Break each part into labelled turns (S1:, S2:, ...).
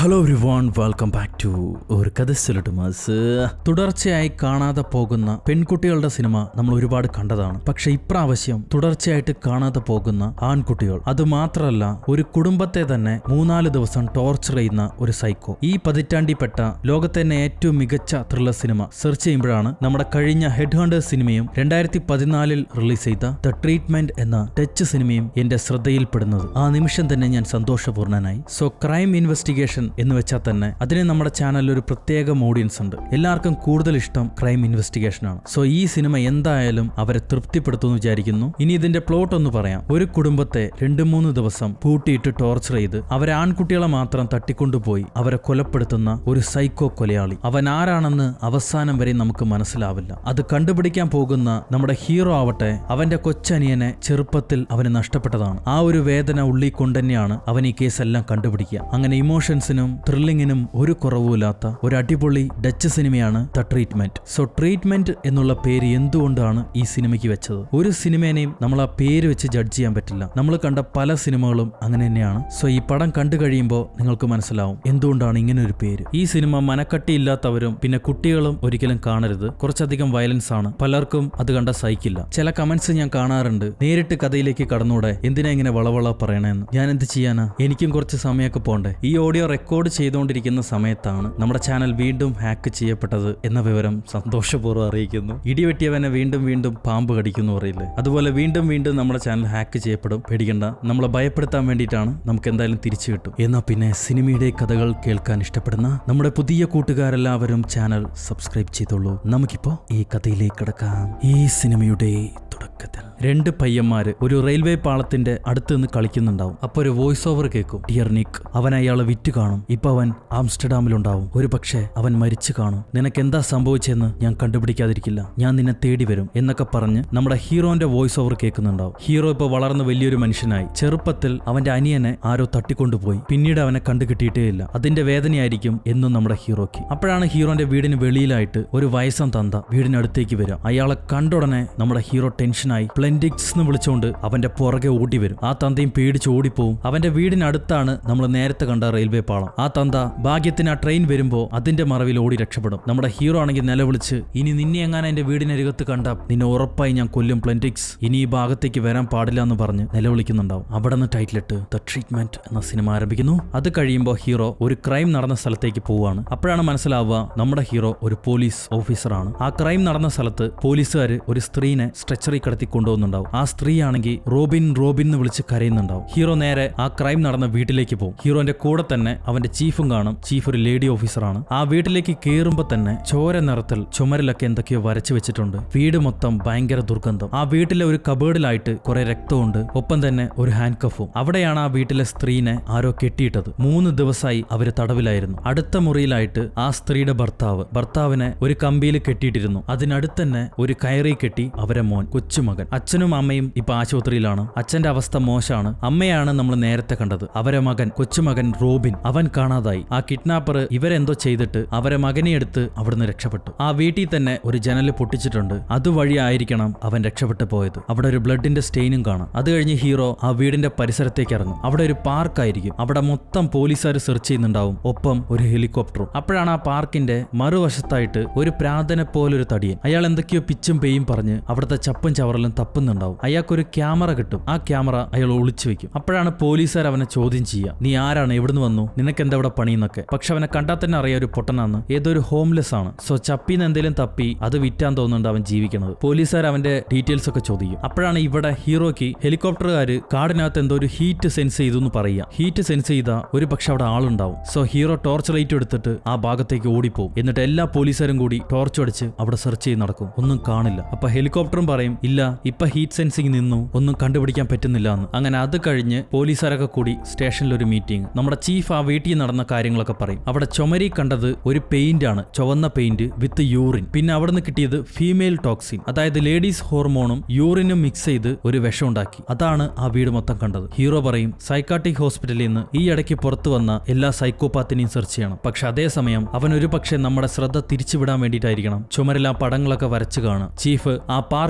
S1: Hello everyone, welcome back to ഒരു കഥ സൊല്ലട്ടുമാസ്. തുടർച്ചയായി കാണാതെ പോകുന്ന പെൺകുട്ടികളുടെ സിനിമ നമ്മൾ ഒരുപാട് കണ്ടതാണ്. പക്ഷെ ഇപ്രാവശ്യം തുടർച്ചയായിട്ട് കാണാതെ പോകുന്ന ആൺകുട്ടികൾ, അത് മാത്രമല്ല ഒരു കുടുംബത്തെ തന്നെ 3-4 ദിവസം ടോർച്ചർ ചെയ്യുന്ന ഒരു സൈക്കോ. ഈ പതിറ്റാണ്ടിൽപ്പെട്ട ലോകത്തെ തന്നെ ഏറ്റവും മികച്ച ത്രില്ലർ സിനിമ സെർച്ച് ചെയ്യുമ്പോഴാണ് നമ്മുടെ കഴിഞ്ഞ ഹെഡ് ഹണ്ടേഴ്സ് സിനിമയും 2014 റിലീസ് ചെയ്ത ദ ട്രീറ്റ്മെന്റ് എന്ന ടച്ച് സിനിമയും എന്റെ ശ്രദ്ധയിൽപ്പെടുന്നത്. ആ നിമിഷം തന്നെ ഞാൻ സന്തോഷപൂർണനായി. സോ ക്രൈം ഇൻവെസ്റ്റിഗേഷൻ എന്ന് വെച്ചാൽ തന്നെ അതിന് നമ്മുടെ ചാനലിൽ ഒരു പ്രത്യേക ഓഡിയൻസ് ഉണ്ട്. എല്ലാവർക്കും കൂടുതൽ ഇഷ്ടം ക്രൈം ഇൻവെസ്റ്റിഗേഷൻ ആണ്. സോ ഈ സിനിമ എന്തായാലും അവരെ തൃപ്തിപ്പെടുത്തുമെന്ന് വിചാരിക്കുന്നു. ഇനി ഇതിന്റെ പ്ലോട്ട് ഒന്ന് പറയാം. ഒരു കുടുംബത്തെ 2-3 ദിവസം പൂട്ടിയിട്ട് ടോർച്ചർ ചെയ്ത് അവരെ ആൺകുട്ടികളെ മാത്രം തട്ടിക്കൊണ്ടുപോയി അവരെ കൊലപ്പെടുത്തുന്ന ഒരു സൈക്കോ കൊലയാളി. അവൻ ആരാണെന്ന് അവസാനം വരെ നമുക്ക് മനസ്സിലാവില്ല. അത് കണ്ടുപിടിക്കാൻ പോകുന്ന നമ്മുടെ ഹീറോ ആവട്ടെ, അവന്റെ കൊച്ചനിയനെ ചെറുപ്പത്തിൽ അവന് നഷ്ടപ്പെട്ടതാണ്. ആ ഒരു വേദന ഉള്ളിൽ കൊണ്ടുതന്നെയാണ് അവൻ ഈ കേസെല്ലാം കണ്ടുപിടിക്കുക. അങ്ങനെ ഇമോഷൻസിനും ത്രില്ലിങ്ങിനും ഒരു കുറവുമില്ലാത്ത ഒരു അടിപൊളി ഡച്ച് സിനിമയാണ് ദ ട്രീറ്റ്മെന്റ്. സോ ട്രീറ്റ്മെന്റ് എന്നുള്ള പേര് എന്തുകൊണ്ടാണ് ഈ സിനിമയ്ക്ക് വെച്ചത്? ഒരു സിനിമേനെയും നമ്മൾ ആ പേര് വെച്ച് ജഡ്ജ് ചെയ്യാൻ പറ്റില്ല. നമ്മൾ കണ്ട പല സിനിമകളും അങ്ങനെ തന്നെയാണ്. സോ ഈ പടം കണ്ടു കഴിയുമ്പോൾ നിങ്ങൾക്ക് മനസ്സിലാവും എന്തുകൊണ്ടാണ് ഇങ്ങനെ ഒരു പേര്. ഈ സിനിമ മനക്കട്ടിയില്ലാത്തവരും പിന്നെ കുട്ടികളും ഒരിക്കലും കാണരുത്. കുറച്ചധികം വയലൻസ് ആണ്. പലർക്കും അത് കണ്ട സഹിക്കില്ല. ചില കമന്റ്സ് ഞാൻ കാണാറുണ്ട്, നേരിട്ട് കഥയിലേക്ക് കടന്നൂടെ, എന്തിനാ ഇങ്ങനെ വളവള പറയണേന്ന്. ഞാൻ എന്ത് ചെയ്യാനാ, എനിക്കും കുറച്ച് സമയമൊക്കെ പോണ്ടേ. ഈ ഓഡിയോ റെക്കോർഡ് ചെയ്തുകൊണ്ടിരിക്കുന്ന സമയത്താണ് നമ്മുടെ ചാനൽ വീണ്ടും ഹാക്ക് ചെയ്യപ്പെട്ടത് എന്ന വിവരം സന്തോഷപൂർവ്വം അറിയിക്കുന്നു. ഇടിവെട്ടിയവനെ വീണ്ടും വീണ്ടും പാമ്പ് കടിക്കുന്നു പറയില്ലേ, അതുപോലെ വീണ്ടും വീണ്ടും നമ്മുടെ ചാനൽ ഹാക്ക് ചെയ്യപ്പെടും. പേടിക്കണ്ട, നമ്മളെ ഭയപ്പെടുത്താൻ വേണ്ടിയിട്ടാണ്. നമുക്ക് എന്തായാലും തിരിച്ചു കിട്ടും. എന്നാ പിന്നെ സിനിമയുടെ കഥകൾ കേൾക്കാൻ ഇഷ്ടപ്പെടുന്ന നമ്മുടെ പുതിയ കൂട്ടുകാരെല്ലാവരും ചാനൽ സബ്സ്ക്രൈബ് ചെയ്തോളൂ. നമുക്കിപ്പോ ഈ കഥയിലേക്ക് കിടക്കാം. ഈ സിനിമയുടെ തുടക്കത്തിൽ 2 പയ്യന്മാര് ഒരു റെയിൽവേ പാളത്തിന്റെ അടുത്ത് നിന്ന് കളിക്കുന്നുണ്ടാവും. അപ്പൊ ഒരു വോയിസ് ഓവർ കേൾക്കും. ഡിയർ നിക്ക്, അവൻ അയാളെ വിറ്റ് കാണും. ഇപ്പൊ അവൻ ആംസ്റ്റർഡാമിലുണ്ടാവും. ഒരു പക്ഷേ അവൻ മരിച്ചു കാണും. നിനക്ക് എന്താ സംഭവിച്ചെന്ന് ഞാൻ കണ്ടുപിടിക്കാതിരിക്കില്ല. ഞാൻ നിന്നെ തേടി വരും എന്നൊക്കെ പറഞ്ഞ് നമ്മുടെ ഹീറോന്റെ വോയിസ് ഓവർ കേൾക്കുന്നുണ്ടാവും. ഹീറോ ഇപ്പൊ വളർന്ന് വലിയൊരു മനുഷ്യനായി. ചെറുപ്പത്തിൽ അവന്റെ അനിയനെ ആരോ തട്ടിക്കൊണ്ടുപോയി. പിന്നീട് അവനെ കണ്ടുകിട്ടിയിട്ടേ ഇല്ല. അതിന്റെ വേദനയായിരിക്കും എന്നും നമ്മുടെ ഹീറോയ്ക്ക്. അപ്പോഴാണ് ഹീറോന്റെ വീടിന് വെളിയിലായിട്ട് ഒരു വയസ്സം തന്ത വീടിനടുത്തേക്ക് വരാം. അയാളെ കണ്ടുടനെ നമ്മുടെ ഹീറോ ടെൻഷനായി പ്ലെൻഡിക്സ് എന്ന് വിളിച്ചുകൊണ്ട് അവന്റെ പുറകെ ഓടി വരും. ആ തന്തയും പേടിച്ച് ഓടിപ്പോവും. അവന്റെ വീടിനടുത്താണ് നമ്മൾ നേരത്തെ കണ്ട റെയിൽവേ പാളം. ആ തന്ത ഭാഗ്യത്തിന് ആ ട്രെയിൻ വരുമ്പോ അതിന്റെ മറവിൽ ഓടി രക്ഷപ്പെടും. നമ്മുടെ ഹീറോ ആണെങ്കിൽ നിലവിളിച്ച്, ഇനി നിന്നെ എങ്ങാനും എന്റെ വീടിനരികത്ത് കണ്ട നിന്നെ ഉറപ്പായി ഞാൻ കൊല്ലും പ്ലെൻഡിക്സ്, ഇനി ഈ ഭാഗത്തേക്ക് വരാൻ പാടില്ല എന്ന് പറഞ്ഞ് നിലവിളിക്കുന്നുണ്ടാവും. അവിടെ നിന്ന് ടൈറ്റിലിട്ട് ദ ട്രീറ്റ്മെന്റ് എന്ന സിനിമ ആരംഭിക്കുന്നു. അത് കഴിയുമ്പോൾ ഹീറോ ഒരു ക്രൈം നടന്ന സ്ഥലത്തേക്ക് പോവാണ്. അപ്പോഴാണ് മനസ്സിലാവുക നമ്മുടെ ഹീറോ ഒരു പോലീസ് ഓഫീസറാണ്. ആ ക്രൈം നടന്ന സ്ഥലത്ത് പോലീസുകാർ ഒരു സ്ത്രീനെ സ്ട്രെച്ചറിൽ കടത്തി കൊണ്ടുപോകുന്നുണ്ടാവും. ആ സ്ത്രീ ആണെങ്കിൽ റോബിൻ റോബിൻ എന്ന് വിളിച്ച് കരയുന്നുണ്ടാവും. ഹീറോ നേരെ ആ ക്രൈം നടന്ന വീട്ടിലേക്ക് പോകും. ഹീറോന്റെ കൂടെ തന്നെ അവന്റെ ചീഫും കാണും. ചീഫ് ഒരു ലേഡി ഓഫീസറാണ്. ആ വീട്ടിലേക്ക് കയറുമ്പോ തന്നെ ചോര നിറത്തിൽ ചുമരിലൊക്കെ എന്തൊക്കെയോ വരച്ചു വെച്ചിട്ടുണ്ട്. വീട് മൊത്തം ഭയങ്കര ദുർഗന്ധം. ആ വീട്ടിലെ ഒരു കബേർഡിലായിട്ട് കുറെ രക്തമുണ്ട്. ഒപ്പം തന്നെ ഒരു ഹാൻഡ് കഫും. അവിടെയാണ് ആ വീട്ടിലെ സ്ത്രീനെ ആരോ കെട്ടിയിട്ടത്. 3 ദിവസമായി അവര് തടവിലായിരുന്നു. അടുത്ത മുറിയിലായിട്ട് ആ സ്ത്രീയുടെ ഭർത്താവിനെ ഒരു കമ്പിയിൽ കെട്ടിയിട്ടിരുന്നു. അതിനടുത്ത് തന്നെ ഒരു കയറി കെട്ടി അവരെ മോൻ, കൊച്ചുമകൻ. അച്ഛനും അമ്മയും ഇപ്പൊ ആശുപത്രിയിലാണ്. അച്ഛന്റെ അവസ്ഥ മോശമാണ്. അമ്മയാണ് നമ്മൾ നേരത്തെ കണ്ടത്. അവരെ മകൻ, കൊച്ചുമകൻ റോബിൻ, അവൻ കാണാതായി. ആ കിഡ്നാപ്പർ ഇവരെന്തോ ചെയ്തിട്ട് അവരെ മകനെ എടുത്ത് അവിടുന്ന് രക്ഷപ്പെട്ടു. ആ വീട്ടിൽ തന്നെ ഒരു ജനല് പൊട്ടിച്ചിട്ടുണ്ട്. അതുവഴി ആയിരിക്കണം അവൻ രക്ഷപ്പെട്ടു പോയത്. അവിടെ ഒരു ബ്ലഡിന്റെ സ്റ്റെയിനും കാണാം. അത് കഴിഞ്ഞ് ഹീറോ ആ വീടിന്റെ പരിസരത്തേക്ക് ഇറങ്ങും. അവിടെ ഒരു പാർക്കായിരിക്കും. അവിടെ മൊത്തം പോലീസുകാർ സെർച്ച് ചെയ്യുന്നുണ്ടാവും. ഒപ്പം ഒരു ഹെലികോപ്റ്ററും. അപ്പോഴാണ് ആ പാർക്കിന്റെ മറുവശത്തായിട്ട് ഒരു പ്രാന്തനെ പോലൊരു തടിയൻ. അയാൾ എന്തൊക്കെയോ പിച്ചും പെയ്യും പറഞ്ഞ് അവിടുത്തെ ചപ്പും ചവറലും തപ്പുന്നുണ്ടാവും. അയാൾക്കൊരു ക്യാമറ കിട്ടും. ആ ക്യാമറ അയാൾ ഒളിച്ചു വെക്കും. അപ്പോഴാണ് പോലീസുകാർ അവനെ ചോദ്യം ചെയ്യുക. നീ ആരാണ്, എവിടുന്ന് വന്നു, നിനക്ക് എന്താ ഇവിടെ പണിയെന്നൊക്കെ. പക്ഷെ അവനെ കണ്ടാൽ തന്നെ അറിയാം ഒരു പൊട്ടനാന്ന്. ഏതൊരു ഹോംലെസ് ആണ്. സോ ചപ്പിന്ന് എന്തെങ്കിലും തപ്പി അത് വിറ്റാൻ തോന്നുന്നുണ്ട് അവൻ ജീവിക്കുന്നത്. പോലീസുകാർ അവന്റെ ഡീറ്റെയിൽസ് ഒക്കെ ചോദിക്കും. അപ്പോഴാണ് ഇവിടെ ഹീറോയ്ക്ക് ഹെലികോപ്റ്ററുകാര് കാടിനകത്ത് എന്തോ ഒരു ഹീറ്റ് സെൻസ് ചെയ്തു എന്ന് പറയുക. ഹീറ്റ് സെൻസ് ചെയ്താൽ ഒരു പക്ഷെ അവിടെ ആളുണ്ടാവും. സോ ഹീറോ ടോർച്ച് ലൈറ്റ് എടുത്തിട്ട് ആ ഭാഗത്തേക്ക് ഓടിപ്പോവും. എന്നിട്ട് എല്ലാ പോലീസുകാരും കൂടി ടോർച്ച് അടിച്ച് അവിടെ സെർച്ച് ചെയ്ത് നടക്കും. ഒന്നും കാണില്ല. അപ്പൊ ഹെലികോപ്റ്ററും പറയും, ഇല്ല ഇപ്പൊ ഹീറ്റ് സെൻസിങ് നിന്നു, ഒന്നും കണ്ടുപിടിക്കാൻ പറ്റുന്നില്ല എന്ന്. അങ്ങനെ അത് കഴിഞ്ഞ് പോലീസുകാരൊക്കെ കൂടി സ്റ്റേഷനിൽ ഒരു മീറ്റിംഗ്. നമ്മുടെ ചീഫ് ആ വീട്ടിൽ നടന്ന കാര്യങ്ങളൊക്കെ പറയും. അവിടെ ചുമരി കണ്ടത് ഒരു പെയിന്റ് ആണ്, ചുവന്ന പെയിന്റ് വിത്ത് യൂറിൻ. പിന്നെ അവിടെ നിന്ന് കിട്ടിയത് ഫീമെയിൽ ടോക്സിൻ, അതായത് ലേഡീസ് ഹോർമോണും യൂറിനും മിക്സ് ചെയ്ത് ഒരു വിഷം ഉണ്ടാക്കി. അതാണ് ആ വീട് മൊത്തം കണ്ടത്. ഹീറോ പറയും, സൈക്കാട്രിക് ഹോസ്പിറ്റലിൽ നിന്ന് ഈ ഇടയ്ക്ക് പുറത്തു വന്ന എല്ലാ സൈക്കോപാത്തിനെയും സെർച്ച് ചെയ്യണം. പക്ഷെ അതേസമയം അവൻ ഒരു പക്ഷെ നമ്മുടെ ശ്രദ്ധ തിരിച്ചുവിടാൻ വേണ്ടിയിട്ടായിരിക്കണം ചുമരിൽ ആ പടങ്ങളൊക്കെ വരച്ചു കാണുക. ചീഫ് ആ പാർക്കും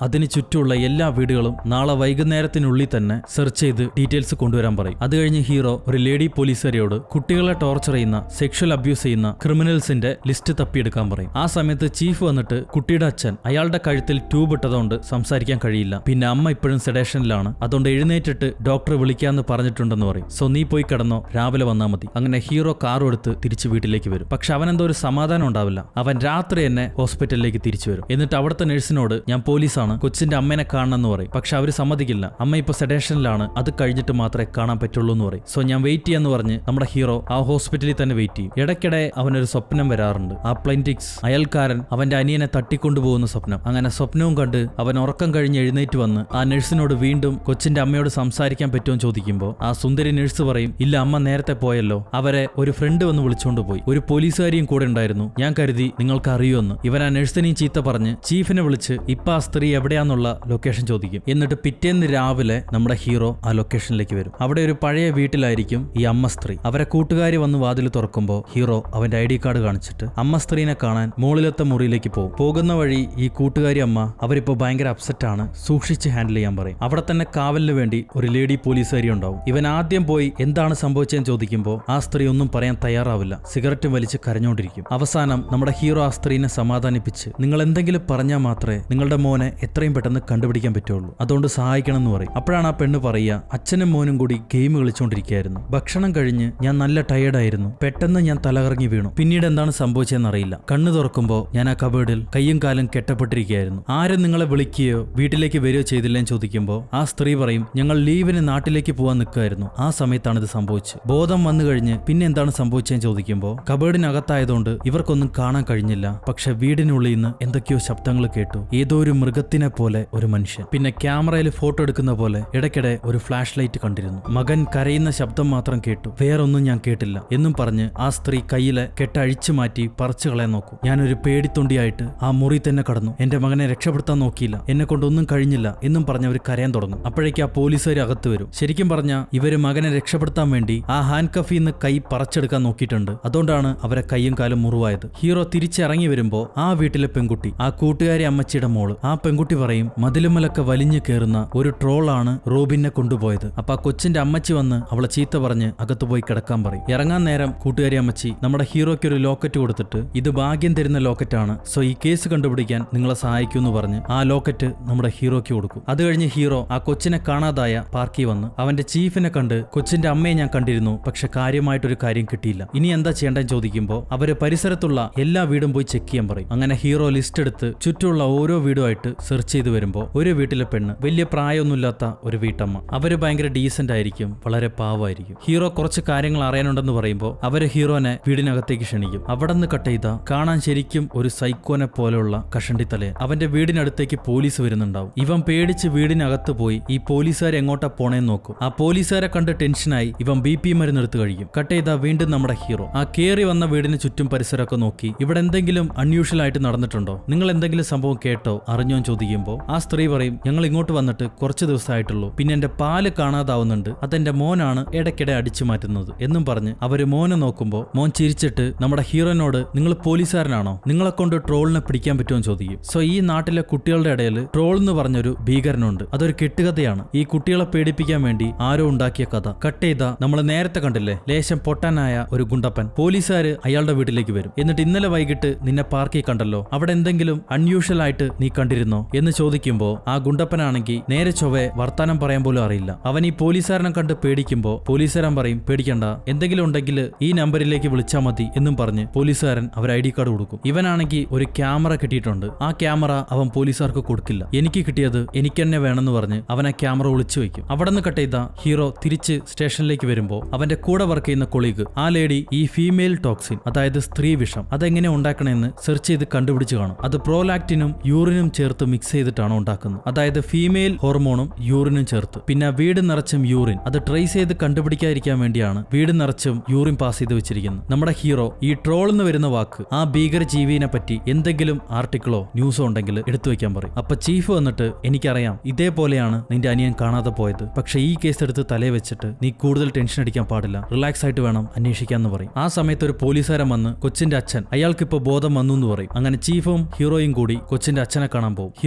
S1: അതിന് ചുറ്റുമുള്ള എല്ലാ വീടുകളും നാളെ വൈകുന്നേരത്തിനുള്ളിൽ തന്നെ സെർച്ച് ചെയ്ത് ഡീറ്റെയിൽസ് കൊണ്ടുവരാൻ പറയും. അത് കഴിഞ്ഞ് ഹീറോ ഒരു ലേഡി പോലീസുകാരിയോട് കുട്ടികളെ ടോർച്ചർ ചെയ്യുന്ന, സെക്ഷൽ അബ്യൂസ് ചെയ്യുന്ന ക്രിമിനൽസിന്റെ ലിസ്റ്റ് തപ്പിയെടുക്കാൻ പറയും. ആ സമയത്ത് ചീഫ് വന്നിട്ട് കുട്ടിയുടെ അച്ഛൻ അയാളുടെ കഴുത്തിൽ ട്യൂബ് ഇട്ടതുകൊണ്ട് സംസാരിക്കാൻ കഴിയില്ല, പിന്നെ അമ്മ ഇപ്പോഴും സെഡേഷനിലാണ്, അതുകൊണ്ട് എഴുന്നേറ്റിട്ട് ഡോക്ടറെ വിളിക്കാന്ന് പറഞ്ഞിട്ടുണ്ടെന്ന് പറയും. സോ നീ പോയി കിടന്നോ, രാവിലെ വന്നാൽ മതി. അങ്ങനെ ഹീറോ കാറും എടുത്ത് തിരിച്ച് വീട്ടിലേക്ക് വരും. പക്ഷെ അവനെന്തോ ഒരു സമാധാനം ഉണ്ടാവില്ല. അവൻ രാത്രി തന്നെ ഹോസ്പിറ്റലിലേക്ക് തിരിച്ചു വരും. എന്നിട്ട് അവിടുത്തെ നഴ്സിനോട് ഞാൻ പോലീസാണ്, കൊച്ചിന്റെ അമ്മേനെ കാണണമെന്ന് പറയും. പക്ഷെ അവര് സമ്മതിക്കില്ല. അമ്മ ഇപ്പൊ സെഡേഷനിലാണ്, അത് കഴിഞ്ഞിട്ട് മാത്രമേ കാണാൻ പറ്റുള്ളൂ എന്ന് പറയും. സോ ഞാൻ വെയിറ്റ് ചെയ്യാന്ന് പറഞ്ഞ് നമ്മുടെ ഹീറോ ആ ഹോസ്പിറ്റലിൽ തന്നെ വെയിറ്റ് ചെയ്യും. ഇടയ്ക്കിടെ അവനൊരു സ്വപ്നം വരാറുണ്ട്. ആ പ്ലെന്റിക്സ് അയൽക്കാരൻ അവന്റെ അനിയനെ തട്ടിക്കൊണ്ടുപോകുന്ന സ്വപ്നം. അങ്ങനെ സ്വപ്നവും കണ്ട് അവൻ ഉറക്കം കഴിഞ്ഞ് എഴുന്നേറ്റ് വന്ന് ആ നഴ്സിനോട് വീണ്ടും കൊച്ചിന്റെ അമ്മയോട് സംസാരിക്കാൻ പറ്റുമെന്ന് ചോദിക്കുമ്പോൾ ആ സുന്ദരി നഴ്സ് പറയും, ഇല്ല, അമ്മ നേരത്തെ പോയല്ലോ, അവരെ ഒരു ഫ്രണ്ട് വന്ന് വിളിച്ചോണ്ട് പോയി, ഒരു പോലീസുകാരിയും കൂടെ ഉണ്ടായിരുന്നു, ഞാൻ കരുതി നിങ്ങൾക്ക് അറിയുമെന്ന്. ഇവൻ ആ നഴ്സിനെയും ചീത്ത പറഞ്ഞ് ചീഫിനെ വിളിച്ച് ഇപ്പൊ ആ സ്ത്രീ എവിടെയാന്നുള്ള ലൊക്കേഷൻ ചോദിക്കും. എന്നിട്ട് പിറ്റേന്ന് രാവിലെ നമ്മുടെ ഹീറോ ആ ലൊക്കേഷനിലേക്ക് വരും. അവിടെ ഒരു പഴയ വീട്ടിലായിരിക്കും ഈ അമ്മ സ്ത്രീ. അവരെ കൂട്ടുകാരി വന്ന് വാതിൽ തുറക്കുമ്പോൾ ഹീറോ അവന്റെ ID കാർഡ് കാണിച്ചിട്ട് അമ്മ സ്ത്രീനെ കാണാൻ മുകളിലത്തെ മുറിയിലേക്ക് പോകും. പോകുന്ന വഴി ഈ കൂട്ടുകാരി അമ്മ അവരിപ്പോ ഭയങ്കര അപ്സെറ്റ് ആണ്, സൂക്ഷിച്ച് ഹാൻഡിൽ ചെയ്യാൻ പറയും. അവിടെ തന്നെ കാവലിന് വേണ്ടി ഒരു ലേഡി പോലീസുകാരി ഉണ്ടാവും. ഇവൻ ആദ്യം പോയി എന്താണ് സംഭവിച്ചതെന്ന് ചോദിക്കുമ്പോൾ ആ സ്ത്രീ ഒന്നും പറയാൻ തയ്യാറാവില്ല, സിഗരറ്റ് വലിച്ച് കരഞ്ഞോണ്ടിരിക്കും. അവസാനം നമ്മുടെ ഹീറോ ആ സ്ത്രീനെ സമാധാനിപ്പിച്ച് നിങ്ങൾ എന്തെങ്കിലും പറഞ്ഞാൽ മാത്രമേ നിങ്ങളുടെ മോനെ എത്രയും പെട്ടെന്ന് കണ്ടുപിടിക്കാൻ പറ്റുള്ളൂ, അതുകൊണ്ട് സഹായിക്കണം എന്ന് പറയും. അപ്പോഴാണ് ആ പെണ്ണ് പറയുക, അച്ഛനും മോനും കൂടി ഗെയിം കളിച്ചുകൊണ്ടിരിക്കുകയായിരുന്നു, ഭക്ഷണം കഴിഞ്ഞ് ഞാൻ നല്ല ടയേർഡായിരുന്നു, പെട്ടെന്ന് ഞാൻ തലകറങ്ങി വീണു, പിന്നീട് എന്താണ് സംഭവിച്ചതെന്ന് അറിയില്ല, കണ്ണു തുറക്കുമ്പോൾ ഞാൻ ആ കബേർഡിൽ കയ്യും കാലും കെട്ടപ്പെട്ടിരിക്കുകയായിരുന്നു, ആരും നിങ്ങളെ വിളിക്കുകയോ വീട്ടിലേക്ക് വരികയോ ചെയ്തില്ലെന്ന് ചോദിക്കുമ്പോൾ ആ സ്ത്രീ പറയും, ഞങ്ങൾ ലീവിന് നാട്ടിലേക്ക് പോകാൻ നിൽക്കുകയായിരുന്നു, ആ സമയത്താണ് ഇത് സംഭവിച്ചത്, ബോധം വന്നു കഴിഞ്ഞ് പിന്നെ എന്താണ് സംഭവിച്ചതെന്ന് ചോദിക്കുമ്പോൾ കബേർഡിനകത്തായതുകൊണ്ട് ഇവർക്കൊന്നും കാണാൻ കഴിഞ്ഞില്ല, പക്ഷെ വീടിനുള്ളിൽ നിന്ന് എന്തൊക്കെയോ ശബ്ദങ്ങൾ കേട്ടു, ഏതോ ഒരു മൃഗത്തിനെ പോലെ ഒരു മനുഷ്യൻ, പിന്നെ ക്യാമറയിൽ ഫോട്ടോ എടുക്കുന്ന പോലെ ഇടയ്ക്കിടെ ഒരു ഫ്ലാഷ് ലൈറ്റ് കണ്ടിരുന്നു, മകൻ കരയുന്ന ശബ്ദം മാത്രം കേട്ടു, വേറൊന്നും ഞാൻ കേട്ടില്ല എന്നും പറഞ്ഞ് ആ സ്ത്രീ കയ്യിലെ കെട്ട് അഴിച്ചു മാറ്റി പറിച്ചു കളയാൻ നോക്കും. ഞാനൊരു പേടിത്തൊണ്ടിയായിട്ട് ആ മുറി തന്നെ കടന്നു, എന്റെ മകനെ രക്ഷപ്പെടുത്താൻ നോക്കിയില്ല, എന്നെ കൊണ്ടൊന്നും കഴിഞ്ഞില്ല എന്നും പറഞ്ഞ് അവർ കരയാൻ തുടങ്ങും. അപ്പോഴേക്ക് ആ പോലീസുകാർ അകത്ത് വരും. ശരിക്കും പറഞ്ഞാൽ ഇവര് മകനെ രക്ഷപ്പെടുത്താൻ വേണ്ടി ആ ഹാൻഡ് കഫിന്ന് കൈ പറിച്ചെടുക്കാൻ നോക്കിയിട്ടുണ്ട്, അതുകൊണ്ടാണ് അവരെ കയ്യും കാലും മുറിവായത്. ഹീറോ തിരിച്ചിറങ്ങി വരുമ്പോ ആ വീട്ടിലെ പെൺകുട്ടി, ആ കൂട്ടുകാരി അമ്മച്ചിയുടെ മോള്, ആ പെൺകുട്ടി പറയും, മതിലുമലൊക്കെ വലിഞ്ഞു കയറുന്ന ഒരു ട്രോളാണ് റോബിനെ കൊണ്ടുപോയത്. അപ്പൊ ആ കൊച്ചിന്റെ അമ്മച്ചി വന്ന് അവളെ ചീത്ത പറഞ്ഞ് അകത്ത് പോയി കിടക്കാൻ പറയും. ഇറങ്ങാൻ നേരം കൂട്ടുകാരി അമ്മച്ചി നമ്മുടെ ഹീറോയ്ക്ക് ഒരു ലോക്കറ്റ് കൊടുത്തിട്ട് ഇത് ഭാഗ്യം തരുന്ന ലോക്കറ്റാണ്, സോ ഈ കേസ് കണ്ടുപിടിക്കാൻ നിങ്ങളെ സഹായിക്കുമെന്ന് പറഞ്ഞ് ആ ലോക്കറ്റ് നമ്മുടെ ഹീറോയ്ക്ക് കൊടുക്കും. അത് കഴിഞ്ഞ് ഹീറോ ആ കൊച്ചിനെ കാണാതായ പാർക്കിൽ വന്ന് അവന്റെ ചീഫിനെ കണ്ട് കൊച്ചിന്റെ അമ്മയെ ഞാൻ കണ്ടിരുന്നു, പക്ഷെ കാര്യമായിട്ടൊരു കാര്യം കിട്ടിയില്ല, ഇനി എന്താ ചെയ്യേണ്ടതെന്ന് ചോദിക്കുമ്പോൾ അവര് പരിസരത്തുള്ള എല്ലാ വീടും പോയി ചെക്ക് ചെയ്യാൻ പറയും. അങ്ങനെ ഹീറോ ലിസ്റ്റ് എടുത്ത് ചുറ്റുമുള്ള ഓരോ വീടുമായിട്ട് സെർച്ച് ചെയ്ത് വരുമ്പോൾ ഒരു വീട്ടിലെ പെണ്ണ്, വലിയ പ്രായമൊന്നുമില്ലാത്ത ഒരു വീട്ടമ്മ, അവര് ഭയങ്കര ഡീസന്റ് ആയിരിക്കും, വളരെ പാവമായിരിക്കും. ഹീറോ കുറച്ച് കാര്യങ്ങൾ അറിയാനുണ്ടെന്ന് പറയുമ്പോൾ അവര് ഹീറോനെ വീടിനകത്തേക്ക് ക്ഷണിക്കും. അവിടെ നിന്ന് കട്ട് ചെയ്ത കാണാൻ ശരിക്കും ഒരു സൈക്കോനെ പോലെയുള്ള കഷണ്ടിത്തലയൻ. അവന്റെ വീടിനടുത്തേക്ക് പോലീസ് വരുന്നുണ്ടാവും. ഇവൻ പേടിച്ച് വീടിനകത്ത് പോയി ഈ പോലീസുകാർ എങ്ങോട്ടാ പോണേന്ന് നോക്കും. ആ പോലീസുകാരെ കണ്ട് ടെൻഷനായി ഇവൻ BP മരുന്ന് എടുത്ത് കഴിക്കും. കട്ട് ചെയ്ത വീണ്ടും നമ്മുടെ ഹീറോ ആ കേറി വന്ന വീടിന് ചുറ്റും പരിസരമൊക്കെ നോക്കി ഇവിടെ എന്തെങ്കിലും അൺയൂഷ്വൽ ആയിട്ട് നടന്നിട്ടുണ്ടോ, നിങ്ങൾ എന്തെങ്കിലും സംഭവം കേട്ടോ അറിഞ്ഞോ ചോദിക്കുമ്പോൾ ആ സ്ത്രീ പറയും, ഞങ്ങൾ ഇങ്ങോട്ട് വന്നിട്ട് കുറച്ച് ദിവസമായിട്ടുള്ളൂ, പിന്നെ എന്റെ പാല് കാണാതാവുന്നുണ്ട്, അതെന്റെ മോനാണ് ഇടയ്ക്കിടെ അടിച്ചു മാറ്റുന്നത് എന്നും പറഞ്ഞ് അവര് മോനെ നോക്കുമ്പോൾ മോൻ ചിരിച്ചിട്ട് നമ്മുടെ ഹീറോനോട് നിങ്ങൾ പോലീസുകാരനാണോ, നിങ്ങളെ കൊണ്ട് ട്രോളിനെ പിടിക്കാൻ പറ്റുമോ ചോദിക്കും. സോ ഈ നാട്ടിലെ കുട്ടികളുടെ ഇടയിൽ ട്രോൾ എന്ന് പറഞ്ഞൊരു ഭീകരനുണ്ട്, അതൊരു കെട്ടുകഥയാണ്, ഈ കുട്ടികളെ പേടിപ്പിക്കാൻ വേണ്ടി ആരോ ഉണ്ടാക്കിയ കഥ. കട്ട് ചെയ്ത നമ്മൾ നേരത്തെ കണ്ടില്ലേ ലേശം പൊട്ടാനായ ഒരു ഗുണ്ടപ്പൻ, പോലീസുകാര് അയാളുടെ വീട്ടിലേക്ക് വരും. എന്നിട്ട് ഇന്നലെ വൈകിട്ട് നിന്നെ പാർക്കിൽ കണ്ടല്ലോ, അവിടെ എന്തെങ്കിലും അൺയൂഷ്വൽ ആയിട്ട് നീ കണ്ടിരുന്നോ എന്ന് ചോദിക്കുമ്പോൾ ആ ഗുണ്ടപ്പനാണെങ്കിൽ നേരെ ചൊവ്വേ വർത്താനം പറയാൻ പോലും അറിയില്ല. അവൻ ഈ പോലീസുകാരനെ കണ്ട് പേടിക്കുമ്പോൾ പോലീസുകാരൻ പറയും, പേടിക്കണ്ട, എന്തെങ്കിലും ഉണ്ടെങ്കിൽ ഈ നമ്പറിലേക്ക് വിളിച്ചാൽ മതി എന്നും പറഞ്ഞ് പോലീസുകാരൻ അവർ ID കാർഡ് കൊടുക്കും. ഇവനാണെങ്കിൽ ഒരു ക്യാമറ കിട്ടിയിട്ടുണ്ട്, ആ ക്യാമറ അവൻ പോലീസുകാർക്ക് കൊടുക്കില്ല, എനിക്ക് കിട്ടിയത് എനിക്ക് തന്നെ വേണമെന്ന് പറഞ്ഞ് അവൻ ആ ക്യാമറ ഒളിച്ചു വെക്കും. അവിടെ നിന്ന് കട്ട് ചെയ്ത ഹീറോ തിരിച്ച് സ്റ്റേഷനിലേക്ക് വരുമ്പോൾ അവന്റെ കൂടെ വർക്ക് ചെയ്യുന്ന കൊളീഗ്, ആ ലേഡി ഈ ഫീമെയിൽ ടോക്സിൻ, അതായത് സ്ത്രീ വിഷം, അതെങ്ങനെ ഉണ്ടാക്കണമെന്ന് സെർച്ച് ചെയ്ത് കണ്ടുപിടിച്ച് കാണും. അത് പ്രോലാക്റ്റിനും യൂറിനും ചേർത്ത് മിക്സ് ചെയ്തിട്ടാണ് ഉണ്ടാക്കുന്നത്, അതായത് ഫീമെയിൽ ഹോർമോണും യൂറിനും ചേർത്ത്. പിന്നെ വീട് നിറച്ചും യൂറിൻ, അത് ട്രേസ് ചെയ്ത് കണ്ടുപിടിക്കാതിരിക്കാൻ വേണ്ടിയാണ് വീട് നിറച്ചും യൂറിൻ പാസ് ചെയ്ത് വെച്ചിരിക്കുന്നത്. നമ്മുടെ ഹീറോ ഈ ട്രോൾ എന്ന് വരുന്ന വാക്ക് ആ ഭീകര ജീവിനെ പറ്റി എന്തെങ്കിലും ആർട്ടിക്കിളോ ന്യൂസോ ഉണ്ടെങ്കിൽ എടുത്തു വെക്കാൻ പറയും. അപ്പൊ ചീഫ് വന്നിട്ട്, എനിക്കറിയാം ഇതേപോലെയാണ് നിന്റെ അനിയൻ കാണാതെ പോയത്, പക്ഷെ ഈ കേസ് എടുത്ത് തലേ വെച്ചിട്ട് നീ കൂടുതൽ ടെൻഷൻ അടിക്കാൻ പാടില്ല, റിലാക്സ് ആയിട്ട് വേണം അന്വേഷിക്കാന്ന് പറയും. ആ സമയത്ത് ഒരു പോലീസുകാരൻ വന്ന് കൊച്ചിന്റെ അച്ഛൻ, അയാൾക്കിപ്പോ ബോധം വന്നു എന്ന് പറയും. അങ്ങനെ ചീഫും ഹീറോയും കൂടി കൊച്ചിന്റെ അച്ഛനെ കാണാൻ പോകും. ഹീറോ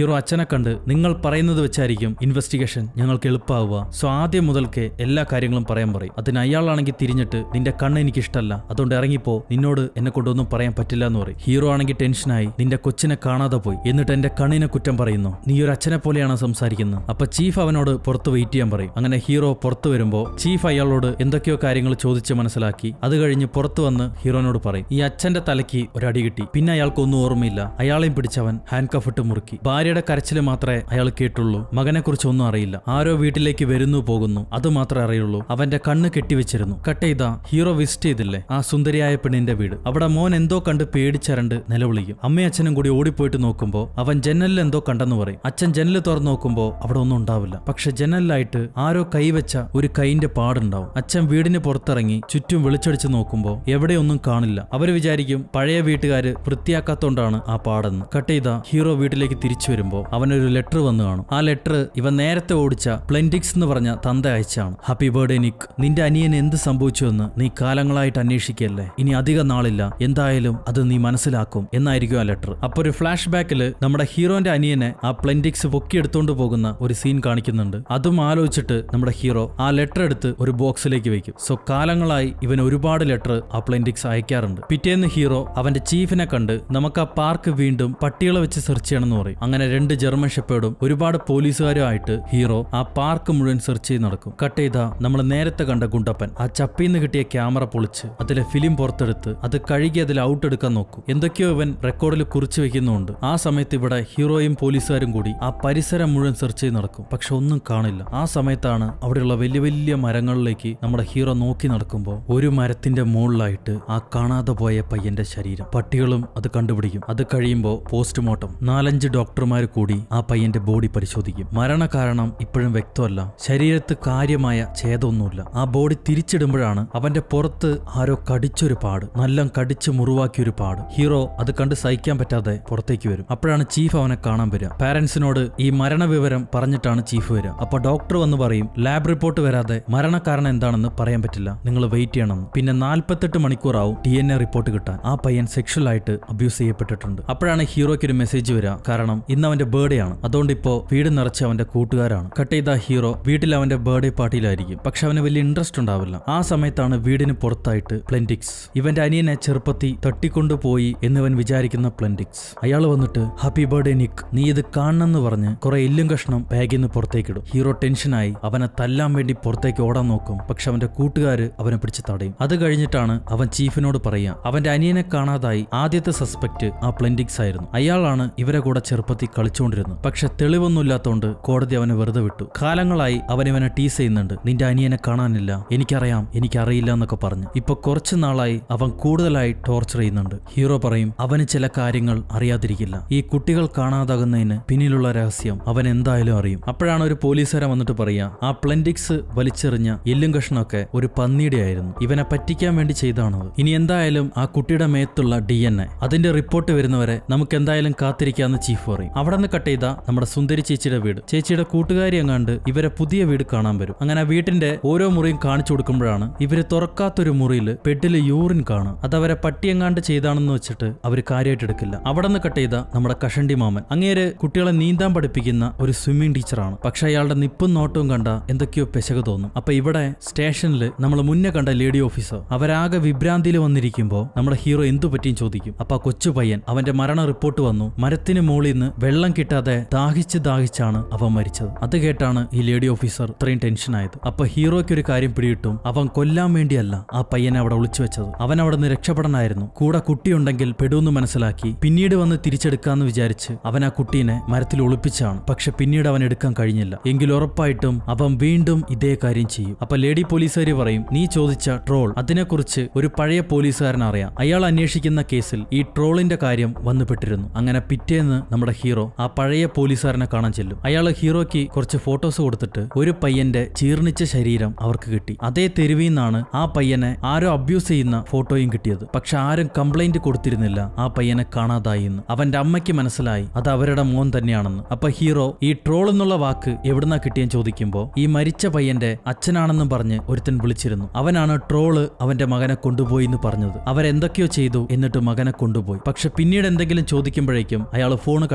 S1: ഹീറോ അച്ഛനെ കണ്ട് നിങ്ങൾ പറയുന്നത് വെച്ചായിരിക്കും ഇൻവെസ്റ്റിഗേഷൻ ഞങ്ങൾക്ക് എളുപ്പമാവുക, സോ ആദ്യം മുതൽക്കേ എല്ലാ കാര്യങ്ങളും പറയാൻ പറയും. അതിന് അയാളാണെങ്കിൽ തിരിഞ്ഞിട്ട് നിന്റെ കണ്ണ് എനിക്ക് ഇഷ്ടമല്ല, അതുകൊണ്ട് ഇറങ്ങിപ്പോ, നിന്നോട് എന്നെ കൊണ്ടൊന്നും പറയാൻ പറ്റില്ല എന്ന് പറയും. ഹീറോ ആണെങ്കിൽ ടെൻഷനായി, നിന്റെ കൊച്ചിനെ കാണാതെ പോയി, എന്നിട്ട് എന്റെ കണ്ണിനെ കുറ്റം പറയുന്നു, നീ ഒരു അച്ഛനെ പോലെയാണ് സംസാരിക്കുന്നത്. അപ്പൊ ചീഫ് അവനോട് പുറത്ത് വെയിറ്റ് ചെയ്യാൻ പറയും. അങ്ങനെ ഹീറോ പുറത്തു വരുമ്പോ ചീഫ് അയാളോട് എന്തൊക്കെയോ കാര്യങ്ങൾ ചോദിച്ച് മനസ്സിലാക്കി. അത് കഴിഞ്ഞ് പുറത്തു വന്ന് ഹീറോനോട് പറയും, ഈ അച്ഛന്റെ തലയ്ക്ക് ഒരടി കിട്ടി, പിന്നെ അയാൾക്കൊന്നും ഓർമ്മയില്ല, അയാളെയും പിടിച്ചവൻ ഹാൻഡ് കഫ് ഇട്ട് മുറുക്കി. ഭാര്യയുടെ കരച്ചില് മാത്രമേ അയാൾ കേട്ടുള്ളൂ, മകനെ കുറിച്ച് ഒന്നും അറിയില്ല. ആരോ വീട്ടിലേക്ക് വരുന്നു പോകുന്നു അത് മാത്രമേ അറിയുള്ളൂ. അവന്റെ കണ്ണ് കെട്ടിവെച്ചിരുന്നു. കട്ട് ചെയ്താ ഹീറോ വിസിറ്റ് ചെയ്തില്ലേ ആ സുന്ദരിയായ പെണ്ണിന്റെ വീട്. അവിടെ മോൻ എന്തോ കണ്ട് പേടിച്ചരണ്ട് നിലവിളിക്കും. അമ്മയും അച്ഛനും കൂടി ഓടിപ്പോയിട്ട് നോക്കുമ്പോ അവൻ ജനലിൽ എന്തോ കണ്ടെന്ന് പറയും. അച്ഛൻ ജനല് തുറന്നു നോക്കുമ്പോ അവിടെ ഒന്നും ഉണ്ടാവില്ല. പക്ഷെ ജനലിലായിട്ട് ആരോ കൈവച്ച ഒരു കൈന്റെ പാടുണ്ടാവും. അച്ഛൻ വീടിന് പുറത്തിറങ്ങി ചുറ്റും വിളിച്ചടിച്ച് നോക്കുമ്പോ എവിടെയൊന്നും കാണില്ല. അവര് വിചാരിക്കും പഴയ വീട്ടുകാര് വൃത്തിയാക്കാത്തോണ്ടാണ് ആ പാടെന്ന്. കട്ട് ചെയ്ത ഹീറോ വീട്ടിലേക്ക് തിരിച്ചു വരുമ്പോ അവനൊരു ലെറ്റർ വന്നു കാണും. ആ ലെറ്റർ ഇവൻ നേരത്തെ ഓടിച്ച പ്ലെൻഡിക്സ് എന്ന് പറഞ്ഞ തന്ത അയച്ചാണ്. ഹാപ്പി ബർത്ത്ഡേ നിക്ക്, നിന്റെ അനിയന് എന്ത് സംഭവിച്ചു എന്ന് നീ കാലങ്ങളായിട്ട് അന്വേഷിക്കല്ലേ, ഇനി അധിക നാളില്ല, എന്തായാലും അത് നീ മനസ്സിലാക്കും എന്നായിരിക്കും ആ ലെറ്റർ. അപ്പൊ ഒരു ഫ്ലാഷ് ബാക്കിൽ നമ്മുടെ ഹീറോന്റെ അനിയനെ ആ പ്ലെൻഡിക്സ് പൊക്കിയെടുത്തോണ്ട് പോകുന്ന ഒരു സീൻ കാണിക്കുന്നുണ്ട്. അതും ആലോചിച്ചിട്ട് നമ്മുടെ ഹീറോ ആ ലെറ്റർ എടുത്ത് ഒരു ബോക്സിലേക്ക് വെക്കും. സോ കാലങ്ങളായി ഇവൻ ഒരുപാട് ലെറ്റർ ആ പ്ലെൻഡിക്സ് അയക്കാറുണ്ട്. പിറ്റേന്ന് ഹീറോ അവന്റെ ചീഫിനെ കണ്ട് നമുക്ക് ആ പാർക്ക് വീണ്ടും പട്ടികളെ വെച്ച് സെർച്ച് ചെയ്യണമെന്ന് പറയും. അങ്ങനെ 2 ജർമ്മൻ ഷെപ്പേർഡും ഒരുപാട് പോലീസുകാരും ആയിട്ട് ഹീറോ ആ പാർക്ക് മുഴുവൻ സെർച്ച് ചെയ്ത് നടക്കും. കട്ട് ചെയ്താ നമ്മൾ നേരത്തെ കണ്ട ഗുണ്ടപ്പൻ ആ ചപ്പിന്ന് കിട്ടിയ ക്യാമറ പൊളിച്ച് അതിലെ ഫിലിം പുറത്തെടുത്ത് അത് കഴുകി അതിൽ ഔട്ട് എടുക്കാൻ നോക്കും. എന്തൊക്കെയോ ഇവൻ റെക്കോർഡിൽ കുറിച്ച് വെക്കുന്നുണ്ട്. ആ സമയത്ത് ഇവിടെ ഹീറോയും പോലീസുകാരും കൂടി ആ പരിസരം മുഴുവൻ സെർച്ച് ചെയ്ത് നടക്കും. പക്ഷെ ഒന്നും കാണില്ല. ആ സമയത്താണ് അവിടെയുള്ള വലിയ വലിയ മരങ്ങളിലേക്ക് നമ്മുടെ ഹീറോ നോക്കി നടക്കുമ്പോൾ ഒരു മരത്തിന്റെ മുകളിലായിട്ട് ആ കാണാതെ പോയ പയ്യന്റെ ശരീരം. പട്ടികളും അത് കണ്ടുപിടിക്കും. അത് കഴിയുമ്പോൾ പോസ്റ്റ്മോർട്ടം 4-5 ഡോക്ടർമാർ കൂടി ആ പയ്യന്റെ ബോഡി പരിശോധിക്കും. മരണകാരണം ഇപ്പോഴും വ്യക്തമല്ല. ശരീരത്ത് കാര്യമായ ഛേദമൊന്നുമില്ല. ആ ബോഡി തിരിച്ചിടുമ്പോഴാണ് അവന്റെ പുറത്ത് ആരോ കടിച്ചൊരു പാട്, നല്ല കടിച്ച് മുറിവാക്കിയൊരു പാട്. ഹീറോ അത് കണ്ട് സഹിക്കാൻ പറ്റാതെ പുറത്തേക്ക് വരും. അപ്പോഴാണ് ചീഫ് അവനെ കാണാൻ വരിക. പാരന്റ്സിനോട് ഈ മരണവിവരം പറഞ്ഞിട്ടാണ് ചീഫ് വരിക. അപ്പൊ ഡോക്ടർ വന്ന് പറയും, ലാബ് റിപ്പോർട്ട് വരാതെ മരണകാരണം എന്താണെന്ന് പറയാൻ പറ്റില്ല, നിങ്ങൾ വെയിറ്റ് ചെയ്യണം. പിന്നെ 48 മണിക്കൂറാവും DNA റിപ്പോർട്ട് കിട്ടാൻ. ആ പയ്യൻ സെക്ഷൽ ആയിട്ട് അബ്യൂസ് ചെയ്യപ്പെട്ടിട്ടുണ്ട്. അപ്പോഴാണ് ഹീറോയ്ക്ക് ഒരു മെസ്സേജ് വരിക, കാരണം ഇന്ന് അവന്റെ ബർത്ത്ഡേ ആണ്, അതുകൊണ്ട് ഇപ്പോ വീട് നിറച്ച് അവന്റെ കൂട്ടുകാരാണ്. കട്ട് ചെയ്ത ഹീറോ വീട്ടിൽ അവന്റെ ബർത്ത്ഡേ പാർട്ടിയിലായിരിക്കും. പക്ഷെ അവന് വലിയ ഇൻട്രസ്റ്റ് ഉണ്ടാവില്ല. ആ സമയത്താണ് വീടിന് പുറത്തായിട്ട് പ്ലെൻഡിക്സ്, ഇവന്റെ അനിയനെ ചെറുപ്പത്തി തട്ടിക്കൊണ്ടുപോയി എന്നിവൻ വിചാരിക്കുന്ന പ്ലെൻഡിക്സ്, അയാൾ വന്നിട്ട് ഹാപ്പി ബർത്ത്ഡേ നിക്ക്, നീ ഇത് കാണണമെന്ന് പറഞ്ഞ് കുറെ എല്ലും കഷ്ണം ബാഗിൽ നിന്ന് പുറത്തേക്കിടും. ഹീറോ ടെൻഷനായി അവനെ തല്ലാൻ വേണ്ടി പുറത്തേക്ക് ഓടാൻ നോക്കും. പക്ഷെ അവന്റെ കൂട്ടുകാര് അവനെ പിടിച്ച് തടയും. അത് കഴിഞ്ഞിട്ടാണ് അവൻ ചീഫിനോട് പറയാ, അവന്റെ അനിയനെ കാണാതായി ആദ്യത്തെ സസ്പെക്ട് ആ പ്ലെൻഡിക്സ് ആയിരുന്നു. അയാളാണ് ഇവരെ കൂടെ ചെറുപ്പത്തിൽ കളിച്ചുകൊണ്ടിരുന്നത്. പക്ഷെ തെളിവൊന്നുമില്ലാത്തോണ്ട് കോടതി അവനെ വെറുതെ വിട്ടു. കാലങ്ങളായി അവൻ ഇവനെ ടീസ് ചെയ്യുന്നുണ്ട്, നിന്റെ അനിയനെ കാണാനില്ല, എനിക്കറിയാം, എനിക്കറിയില്ല എന്നൊക്കെ പറഞ്ഞു. ഇപ്പൊ കുറച്ചു നാളായി അവൻ കൂടുതലായി ടോർച്ചർ ചെയ്യുന്നുണ്ട്. ഹീറോ പറയും, അവന് ചില കാര്യങ്ങൾ അറിയാതിരിക്കില്ല. ഈ കുട്ടികൾ കാണാതാകുന്നതിന് പിന്നിലുള്ള രഹസ്യം അവൻ എന്തായാലും അറിയും. അപ്പോഴാണ് ഒരു പോലീസുകാരൻ വന്നിട്ട് പറയാ, ആ പ്ലെൻഡിക്സ് വലിച്ചെറിഞ്ഞ എല്ലും കഷ്ണമൊക്കെ ഒരു പന്നിയുടെ ആയിരുന്നു, ഇവനെ പറ്റിക്കാൻ വേണ്ടി ചെയ്താണത്. ഇനി എന്തായാലും ആ കുട്ടിയുടെ മേത്തുള്ള DNA അതിന്റെ റിപ്പോർട്ട് വരുന്നവരെ നമുക്ക് എന്തായാലും കാത്തിരിക്കാന്ന് ചീഫ് പറയും. അവിടെ നിന്ന് കട്ട് ചെയ്ത നമ്മുടെ സുന്ദരി ചേച്ചിയുടെ വീട്. ചേച്ചിയുടെ കൂട്ടുകാരി എങ്ങാണ്ട് ഇവരെ പുതിയ വീട് കാണാൻ വരും. അങ്ങനെ ആ വീട്ടിന്റെ ഓരോ മുറിയും കാണിച്ചു കൊടുക്കുമ്പോഴാണ് ഇവര് തുറക്കാത്തൊരു മുറിയിൽ ബെഡില് യൂറിൻ കാണും. അതവരെ പട്ടിയെങ്ങാണ്ട് ചെയ്താണെന്ന് വെച്ചിട്ട് അവര് കാര്യമായിട്ട് എടുക്കില്ല. അവിടെ നിന്ന് കട്ട് ചെയ്ത നമ്മുടെ കഷണ്ടി മാമൻ, അങ്ങേര് കുട്ടികളെ നീന്താൻ പഠിപ്പിക്കുന്ന ഒരു സ്വിമ്മിംഗ് ടീച്ചറാണ്. പക്ഷെ അയാളുടെ നിപ്പും നോട്ടവും കണ്ട എന്തൊക്കെയോ പെശക് തോന്നും. അപ്പൊ ഇവിടെ സ്റ്റേഷനിൽ നമ്മൾ മുന്നേ കണ്ട ലേഡി ഓഫീസർ അവരാകെ വിഭ്രാന്തിയിൽ വന്നിരിക്കുമ്പോൾ നമ്മുടെ ഹീറോ എന്തു പറ്റിയും ചോദിക്കും. അപ്പൊ ആ കൊച്ചു പയ്യൻ, അവന്റെ മരണ റിപ്പോർട്ട് വന്നു, മരത്തിന് മുകളിൽ നിന്ന് വെള്ളം കിട്ടാതെ ദാഹിച്ചാണ് അവൻ മരിച്ചത്. അത് കേട്ടാണ് ഈ ലേഡി ഓഫീസർ ഇത്രയും ടെൻഷൻ ആയത്. അപ്പൊ ഹീറോയ്ക്ക് ഒരു കാര്യം പിടികിട്ടും, അവൻ കൊല്ലാൻ വേണ്ടിയല്ല ആ പയ്യനെ അവിടെ ഒളിച്ചു വെച്ചത്, അവൻ അവിടെ നിന്ന് രക്ഷപ്പെടാനായിരുന്നു. കൂടെ കുട്ടിയുണ്ടെങ്കിൽ പെടുമെന്ന് മനസ്സിലാക്കി പിന്നീട് വന്ന് തിരിച്ചെടുക്കാന്ന് വിചാരിച്ച് അവൻ ആ കുട്ടീനെ മരത്തിൽ ഒളിപ്പിച്ചാണ്. പക്ഷെ പിന്നീട് അവൻ എടുക്കാൻ കഴിഞ്ഞില്ല. എങ്കിൽ ഉറപ്പായിട്ടും അവൻ വീണ്ടും ഇതേ കാര്യം ചെയ്യും. അപ്പൊ ലേഡി പോലീസുകാരി പറയും, നീ ചോദിച്ച ട്രോൾ, അതിനെക്കുറിച്ച് ഒരു പഴയ പോലീസുകാരൻ അറിയാം, അയാൾ അന്വേഷിക്കുന്ന കേസിൽ ഈ ട്രോളിന്റെ കാര്യം വന്നുപെട്ടിരുന്നു. അങ്ങനെ പിറ്റേന്ന് നമ്മുടെ ഹീറോ ആ പഴയ പോലീസുകാരനെ കാണാൻ ചെല്ലും. അയാൾ ഹീറോയ്ക്ക് കുറച്ച് ഫോട്ടോസ് കൊടുത്തിട്ട് ഒരു പയ്യന്റെ ചീർണിച്ച ശരീരം അവർക്ക് കിട്ടി. അതേ തെരുവിൽ നിന്നാണ് ആ പയ്യനെ ആരോ അബ്യൂസ് ചെയ്യുന്ന ഫോട്ടോയും കിട്ടിയത്. പക്ഷെ ആരും കംപ്ലൈന്റ് കൊടുത്തിരുന്നില്ല ആ പയ്യനെ കാണാതായി എന്ന്. അവന്റെ അമ്മയ്ക്ക് മനസ്സിലായി അത് അവരുടെ മോൻ തന്നെയാണെന്ന്. അപ്പൊ ഹീറോ ഈ ട്രോൾ എന്നുള്ള വാക്ക് എവിടുന്നാ കിട്ടിയെന്ന് ചോദിക്കുമ്പോ ഈ മരിച്ച പയ്യന്റെ അച്ഛനാണെന്നും പറഞ്ഞ് ഒരുത്തൻ വിളിച്ചിരുന്നു. അവനാണ് ട്രോള് അവന്റെ മകനെ കൊണ്ടുപോയി എന്ന് പറഞ്ഞത്. അവരെന്തൊക്കെയോ ചെയ്തു എന്നിട്ട് മകനെ കൊണ്ടുപോയി. പക്ഷെ പിന്നീട് എന്തെങ്കിലും ചോദിക്കുമ്പോഴേക്കും അയാൾ ഫോൺ കട്ടാക്കി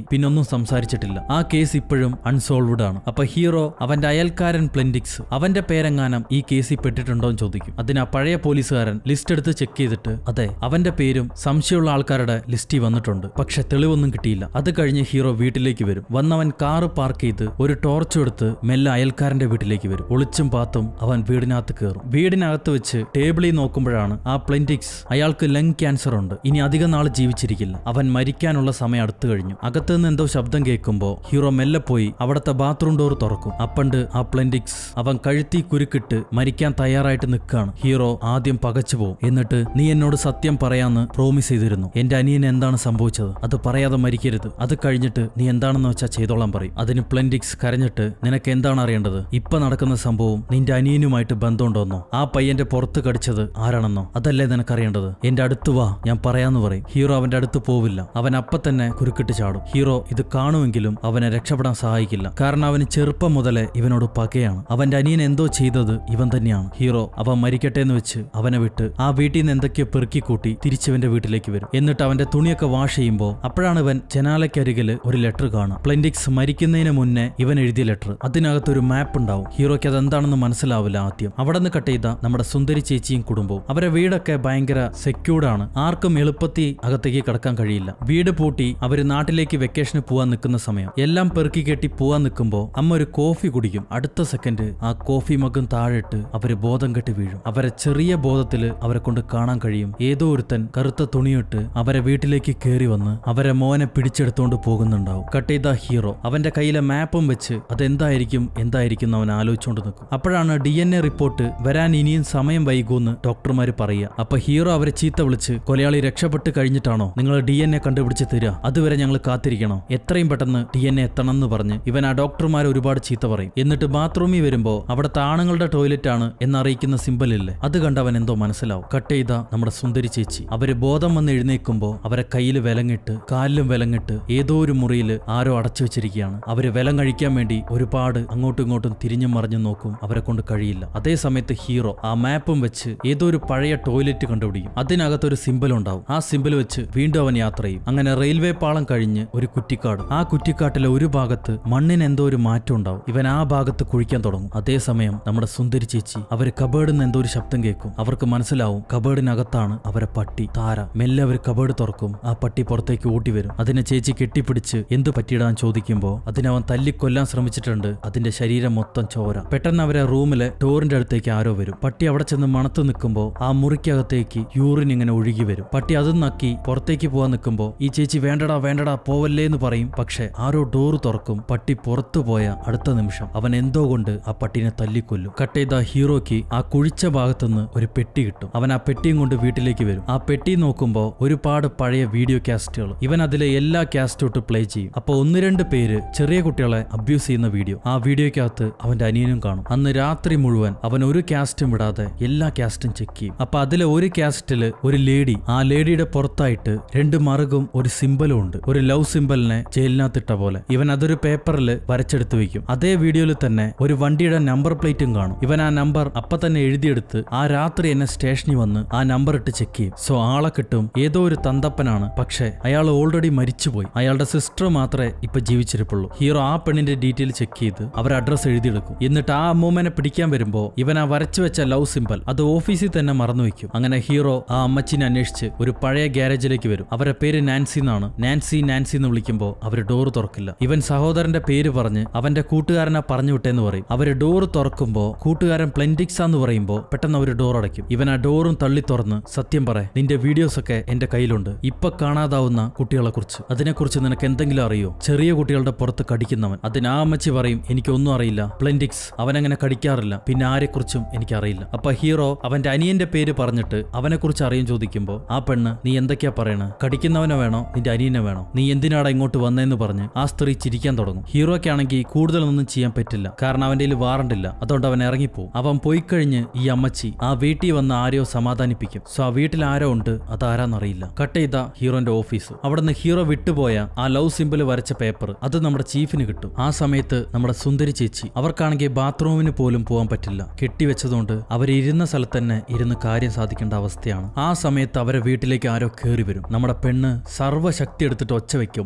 S1: പിന്നൊന്നും സംസാരിച്ചിട്ടില്ല. ആ കേസ് ഇപ്പോഴും അൺസോൾവ്ഡ് ആണ്. അപ്പൊ ഹീറോ അവന്റെ അയൽക്കാരൻ പ്ലെൻഡിക്സ് അവന്റെ പേരെങ്ങാനും ഈ കേസിൽ പെട്ടിട്ടുണ്ടോ എന്ന് ചോദിക്കും. അതിന് ആ പഴയ പോലീസുകാരൻ ലിസ്റ്റ് എടുത്ത് ചെക്ക് ചെയ്തിട്ട് അതെ അവന്റെ പേരും സംശയമുള്ള ആൾക്കാരുടെ ലിസ്റ്റിൽ വന്നിട്ടുണ്ട്. പക്ഷെ തെളിവൊന്നും കിട്ടിയില്ല. അത് കഴിഞ്ഞ് ഹീറോ വീട്ടിലേക്ക് വരും. വന്നവൻ കാറ് പാർക്ക് ചെയ്ത് ഒരു ടോർച്ചും എടുത്ത് മെല്ലെ അയൽക്കാരന്റെ വീട്ടിലേക്ക് വരും. ഒളിച്ചും പാത്തും അവൻ വീടിനകത്ത് കയറും. വീടിനകത്ത് വെച്ച് ടേബിളിൽ നോക്കുമ്പോഴാണ് ആ പ്ലെൻഡിക്സ് അയാൾക്ക് ലങ് ക്യാൻസർ ഉണ്ട്, ഇനി അധികം നാൾ ജീവിച്ചിരിക്കില്ല, അവൻ മരിക്കാനുള്ള സമയം അടുത്തു കഴിഞ്ഞു. അകത്തുനിന്ന് എന്തോ ശബ്ദം കേൾക്കുമ്പോ ഹീറോ മെല്ലെ പോയി അവിടുത്തെ ബാത്റൂം ഡോർ തുറക്കും. അപ്പണ്ട് ആ പ്ലെൻഡിക്സ് അവൻ കഴുത്തി കുരുക്കിട്ട് മരിക്കാൻ തയ്യാറായിട്ട് നിൽക്കാണ്. ഹീറോ ആദ്യം പകച്ചു പോകും. എന്നിട്ട് നീ എന്നോട് സത്യം പറയാന്ന് പ്രോമിസ് ചെയ്തിരുന്നു, എന്റെ അനിയന് എന്താണ് സംഭവിച്ചത്, അത് പറയാതെ മരിക്കരുത്, അത് കഴിഞ്ഞിട്ട് നീ എന്താണെന്ന് വെച്ചാൽ ചെയ്തോളാൻ പറയും. അതിന് പ്ലെൻഡിക്സ് കരഞ്ഞിട്ട് നിനക്ക് എന്താണ് അറിയേണ്ടത്, ഇപ്പൊ നടക്കുന്ന സംഭവം നിന്റെ അനിയനുമായിട്ട് ബന്ധമുണ്ടോന്നോ, ആ പയ്യന്റെ പുറത്ത് കടിച്ചത് ആരാണെന്നോ, അതല്ലേ നിനക്കറിയേണ്ടത്, എന്റെ അടുത്ത് വാ ഞാൻ പറയാന്ന് പറയും. ഹീറോ അവന്റെ അടുത്ത് പോവില്ല. അവൻ അപ്പൊ തന്നെ കുരുക്കിട്ട് ചാടും. ഹീറോ ഇത് കാണുമെങ്കിലും അവനെ രക്ഷപ്പെടാൻ സഹായിക്കില്ല. കാരണം അവന് ചെറുപ്പം മുതലേ ഇവനോട് പകയാണ്. അവന്റെ അനിയൻ എന്തോ ചെയ്തത് ഇവൻ തന്നെയാണ്. ഹീറോ അവൻ മരിക്കട്ടെ എന്ന് വെച്ച് അവനെ വിട്ട് ആ വീട്ടിൽ നിന്ന് എന്തൊക്കെയോ പെറുക്കി കൂട്ടി തിരിച്ചവന്റെ വീട്ടിലേക്ക് വരും. എന്നിട്ട് അവന്റെ തുണിയൊക്കെ വാഷ് ചെയ്യുമ്പോൾ അപ്പോഴാണ് ഇവൻ ജനാലയ്ക്കരികിൽ ഒരു ലെറ്റർ കാണാം. പ്ലെൻഡിക്സ് മരിക്കുന്നതിന് മുന്നേ ഇവൻ എഴുതിയ ലെറ്റർ. അതിനകത്ത് ഒരു മാപ്പ് ഉണ്ടാവും. ഹീറോയ്ക്ക് അതെന്താണെന്ന് മനസ്സിലാവില്ല ആദ്യം. അവിടെ നിന്ന് കട്ട് ചെയ്ത നമ്മുടെ സുന്ദരി ചേച്ചിയും കുടുംബവും. അവരെ വീടൊക്കെ ഭയങ്കര സെക്യൂർഡ് ആണ്. ആർക്കും എളുപ്പത്തിൽ അകത്തേക്ക് കടക്കാൻ കഴിയില്ല. വീട് പൂട്ടി അവര് നാട്ടിലേക്ക് വെക്കേഷന് പോവാൻ നിൽക്കുന്ന സമയം എല്ലാം പെറുക്കി കെട്ടി പോവാൻ നിൽക്കുമ്പോൾ അമ്മ ഒരു കോഫി കുടിക്കും. അടുത്ത സെക്കൻഡ് ആ കോഫി മഗ്ഗും താഴെട്ട് അവര് ബോധം കെട്ടി വീഴും. അവരെ ചെറിയ ബോധത്തില് അവരെ കൊണ്ട് കാണാൻ കഴിയും ഏതോ ഒരുത്തൻ കറുത്ത തുണിയിട്ട് അവരെ വീട്ടിലേക്ക് കയറി വന്ന് അവരെ മോനെ പിടിച്ചെടുത്തോണ്ട് പോകുന്നുണ്ടാവും. കട്ട് ചെയ്ത ഹീറോ അവന്റെ കയ്യിലെ മാപ്പും വെച്ച് അതെന്തായിരിക്കും എന്തായിരിക്കും അവൻ ആലോചിച്ചുകൊണ്ട് നിൽക്കും. അപ്പോഴാണ് DNA റിപ്പോർട്ട് വരാൻ ഇനിയും സമയം വൈകൂന്ന് ഡോക്ടർമാര് പറയുക. അപ്പൊ ഹീറോ അവരെ ചീത്ത വിളിച്ച് കൊലയാളി രക്ഷപ്പെട്ട് കഴിഞ്ഞിട്ടാണോ നിങ്ങൾ DNA കണ്ടുപിടിച്ച് തരിക, അതുവരെ ഞങ്ങൾ കാത്തിരിക്കണോ, എത്രയും പെട്ടെന്ന് DNA എത്തണം എന്ന് പറഞ്ഞ് ഇവൻ ആ ഡോക്ടർമാരെ ഒരുപാട് ചീത്ത പറയും. എന്നിട്ട് ബാത്റൂമിൽ വരുമ്പോ അവിടുത്തെ ആണുങ്ങളുടെ ടോയ്ലറ്റ് ആണ് എന്നറിയിക്കുന്ന സിമ്പൽ ഇല്ലേ, അത് കണ്ട് അവൻ എന്തോ മനസ്സിലാവും. കട്ട് ചെയ്ത നമ്മുടെ സുന്ദരി ചേച്ചി അവര് ബോധം വന്ന് എഴുന്നേൽക്കുമ്പോ അവരെ കയ്യിൽ വിലങ്ങിട്ട് കാലിലും വിലങ്ങിട്ട് ഏതോ ഒരു മുറിയിൽ ആരോ അടച്ചു വെച്ചിരിക്കുകയാണ്. അവര് വിലം കഴിക്കാൻ വേണ്ടി ഒരുപാട് അങ്ങോട്ടും ഇങ്ങോട്ടും തിരിഞ്ഞും മറിഞ്ഞും നോക്കും, അവരെ കൊണ്ട് കഴിയില്ല. അതേ സമയത്ത് ഹീറോ ആ മാപ്പും വെച്ച് ഏതോ ഒരു പഴയ ടോയ്ലറ്റ് കണ്ടുപിടിക്കും. അതിനകത്തൊരു സിമ്പൽ ഉണ്ടാവും. ആ സിമ്പൽ വെച്ച് വീണ്ടും അവൻ യാത്ര ചെയ്യും. അങ്ങനെ റെയിൽവേ പാളം കഴിഞ്ഞ് ഒരു കുറ്റിക്കാട്. ആ കുറ്റിക്കാട്ടിലെ ഒരു ഭാഗത്ത് മണ്ണിന് എന്തോ ഒരു മാറ്റം ഉണ്ടാവും. ഇവൻ ആ ഭാഗത്ത് കുഴിക്കാൻ തുടങ്ങും. അതേസമയം നമ്മുടെ സുന്ദരി ചേച്ചി അവര് കബേർഡിൽ നിന്ന് എന്തോ ഒരു ശബ്ദം കേൾക്കും. അവർക്ക് മനസ്സിലാവും കബേർഡിനകത്താണ് അവരെ പട്ടി താര. മെല്ലെ അവർ കബേർഡ് തുറക്കും. ആ പട്ടി പുറത്തേക്ക് ഓടി വരും. അതിനെ ചേച്ചി കെട്ടിപ്പിടിച്ച് എന്ത് പറ്റിയിടാൻ ചോദിക്കുമ്പോ അതിനവൻ തല്ലിക്കൊല്ലാൻ ശ്രമിച്ചിട്ടുണ്ട്. അതിന്റെ ശരീരം മൊത്തം ചോര. പെട്ടെന്ന് അവരെ റൂമിലെ ഡോറിന്റെ അടുത്തേക്ക് ആരോ വരും. പട്ടി അവിടെ ചെന്ന് മണത്ത് നിൽക്കുമ്പോ ആ മുറിക്കകത്തേക്ക് യൂറിൻ ഇങ്ങനെ ഒഴുകി വരും. പട്ടി അതും നക്കി പുറത്തേക്ക് പോവാൻ നിൽക്കുമ്പോ ഈ ചേച്ചി വേണ്ടടാ വേണ്ടടാ പോവല്ലേ എന്ന് പറയും. പക്ഷെ ആരോ ഡോർ തുറക്കും. പട്ടി പുറത്തു പോയ അടുത്ത നിമിഷം അവൻ എന്തോ കൊണ്ട് ആ പട്ടിനെ തല്ലിക്കൊല്ലും. കട്ട് ചെയ്ത ഹീറോയ്ക്ക് ആ കുഴിച്ച ഭാഗത്തുനിന്ന് ഒരു പെട്ടി കിട്ടും. അവൻ ആ പെട്ടിയും കൊണ്ട് വീട്ടിലേക്ക് വരും. ആ പെട്ടി നോക്കുമ്പോ ഒരുപാട് പഴയ വീഡിയോ കാസ്റ്റുകൾ. ഇവൻ അതിലെ എല്ലാ കാസ്റ്റും ഇട്ട് പ്ലേ ചെയ്യും. അപ്പൊ 1-2 പേര് ചെറിയ കുട്ടികളെ അബ്യൂസ് ചെയ്യുന്ന വീഡിയോ. ആ വീഡിയോക്കകത്ത് അവന്റെ അനിയനും കാണും. അന്ന് രാത്രി മുഴുവൻ അവൻ ഒരു കാസ്റ്റും വിടാതെ എല്ലാ കാസ്റ്റും ചെക്ക് ചെയ്യും. അപ്പൊ അതിലെ ഒരു കാസ്റ്റില് ഒരു ലേഡി, ആ ലേഡിയുടെ പുറത്തായിട്ട് 2 മറുകും ഒരു സിമ്പലും ഉണ്ട്. ഒരു ലവ് സിമ്പലിനെ ജയിലിനകത്തിട്ട പോലെ. ഇവൻ അതൊരു പേപ്പറിൽ വരച്ചെടുത്ത് വെക്കും. അതേ വീഡിയോയിൽ തന്നെ ഒരു വണ്ടിയുടെ നമ്പർ പ്ലേറ്റും കാണും. ഇവൻ ആ നമ്പർ അപ്പൊ തന്നെ എഴുതിയെടുത്ത് ആ രാത്രി എന്നെ സ്റ്റേഷനിൽ വന്ന് ആ നമ്പർ ഇട്ട് ചെക്ക് ചെയ്യും. സോ ആളെ കിട്ടും. ഏതോ ഒരു തന്തപ്പനാണ്, പക്ഷെ അയാൾ ഓൾറെഡി മരിച്ചുപോയി. അയാളുടെ സിസ്റ്റർ മാത്രമേ ഇപ്പൊ ജീവിച്ചിരിപ്പുള്ളൂ. ഹീറോ ആ പെണ്ണിന്റെ ഡീറ്റെയിൽ ചെക്ക് ചെയ്ത് അവർ അഡ്രസ് എഴുതിയെടുക്കും. എന്നിട്ട് ആ അമ്മൂമ്മനെ പിടിക്കാൻ വരുമ്പോ ഇവൻ ആ വരച്ചു വെച്ച ലവ് സിമ്പൽ അത് ഓഫീസിൽ തന്നെ മറന്നു വെക്കും. അങ്ങനെ ഹീറോ ആ അമ്മച്ചിനെ അന്വേഷിച്ച് ഒരു പഴയ ഗ്യാരേജിലേക്ക് വരും. അവരുടെ പേര് നാൻസി എന്നാണ്. നാൻസി എന്ന് വിളിക്കുമ്പോ അവര് ഡോർ തുറക്കില്ല. ഇവൻ സഹോദരന്റെ പേര് പറഞ്ഞ് അവന്റെ കൂട്ടുകാരനെ പറഞ്ഞു വിട്ടേന്ന് പറയും. അവര് ഡോർ തുറക്കുമ്പോ കൂട്ടുകാരൻ പ്ലെൻഡിക്സ് എന്ന് പറയുമ്പോ പെട്ടെന്ന് അവര് ഡോർ അടയ്ക്കും. ഇവൻ ആ ഡോറും തള്ളി തുറന്ന് സത്യം പറ, നിന്റെ വീഡിയോസ് ഒക്കെ എന്റെ കയ്യിലുണ്ട്. ഇപ്പൊ കാണാതാവുന്ന കുട്ടികളെ കുറിച്ച്, അതിനെക്കുറിച്ച് നിനക്ക് എന്തെങ്കിലും അറിയോ? ചെറിയ കുട്ടികളുടെ പുറത്ത് കടിക്കുന്നവൻ. അതിന് ആ അമ്മച്ചി പറയും, എനിക്കൊന്നും അറിയില്ല പ്ലെൻഡിക്സ്, അവനങ്ങനെ കടിക്കാറില്ല, പിന്നെ ആരെക്കുറിച്ചും എനിക്കറിയില്ല. അപ്പൊ ഹീറോ അവന്റെ അനിയന്റെ പേര് പറഞ്ഞിട്ട് അവനെ കുറിച്ച് അറിയാൻ ചോദിക്കുമ്പോ ആ പെണ്ണ്, നീ എന്തൊക്കെയാ പറയണ, കടിക്കുന്നവനെ വേണോ നിന്റെ അനിയനെ വേണോ, നീ എന്തിനാടാ ഇങ്ങോട്ട് വന്നേന്ന് പറഞ്ഞ് ആ സ്ത്രീ ചിരിക്കാൻ തുടങ്ങും. ഹീറോയ്ക്കാണെങ്കിൽ കൂടുതലൊന്നും ചെയ്യാൻ പറ്റില്ല, കാരണം അവന്റെ കയ്യിൽ വാറണ്ടില്ല. അതുകൊണ്ട് അവൻ ഇറങ്ങിപ്പോവും. അവൻ പോയി കഴിഞ്ഞ് ഈ അമ്മച്ചി ആ വീട്ടിൽ വന്ന് ആരെയോ സമാധാനിപ്പിക്കും. സോ ആ വീട്ടിൽ ആരോ ഉണ്ട്, അതാരാന്നറിയില്ല. കട്ട് ചെയ്ത ഹീറോന്റെ ഓഫീസ്. അവിടുന്ന് ഹീറോ വിട്ടുപോയ ആ ലവ് സിമ്പിൾ വരച്ച പേപ്പർ അത് നമ്മുടെ ചീഫിന് കിട്ടും. ആ സമയത്ത് നമ്മുടെ സുന്ദരി ചേച്ചി, അവർക്കാണെങ്കിൽ ബാത്റൂമിന് പോലും പോകാൻ പറ്റില്ല. കെട്ടിവെച്ചതുകൊണ്ട് അവരിരുന്ന സ്ഥലത്ത് തന്നെ ഇരുന്ന് കാര്യം സാധിക്കേണ്ട അവസ്ഥയാണ്. ആ സമയത്ത് അവരെ വീട്ടിലേക്ക് ആരോ കയറി വരും. നമ്മുടെ പെണ്ണ് സർവ്വശക്തി എടുത്തിട്ട് ഒച്ച വെക്കും,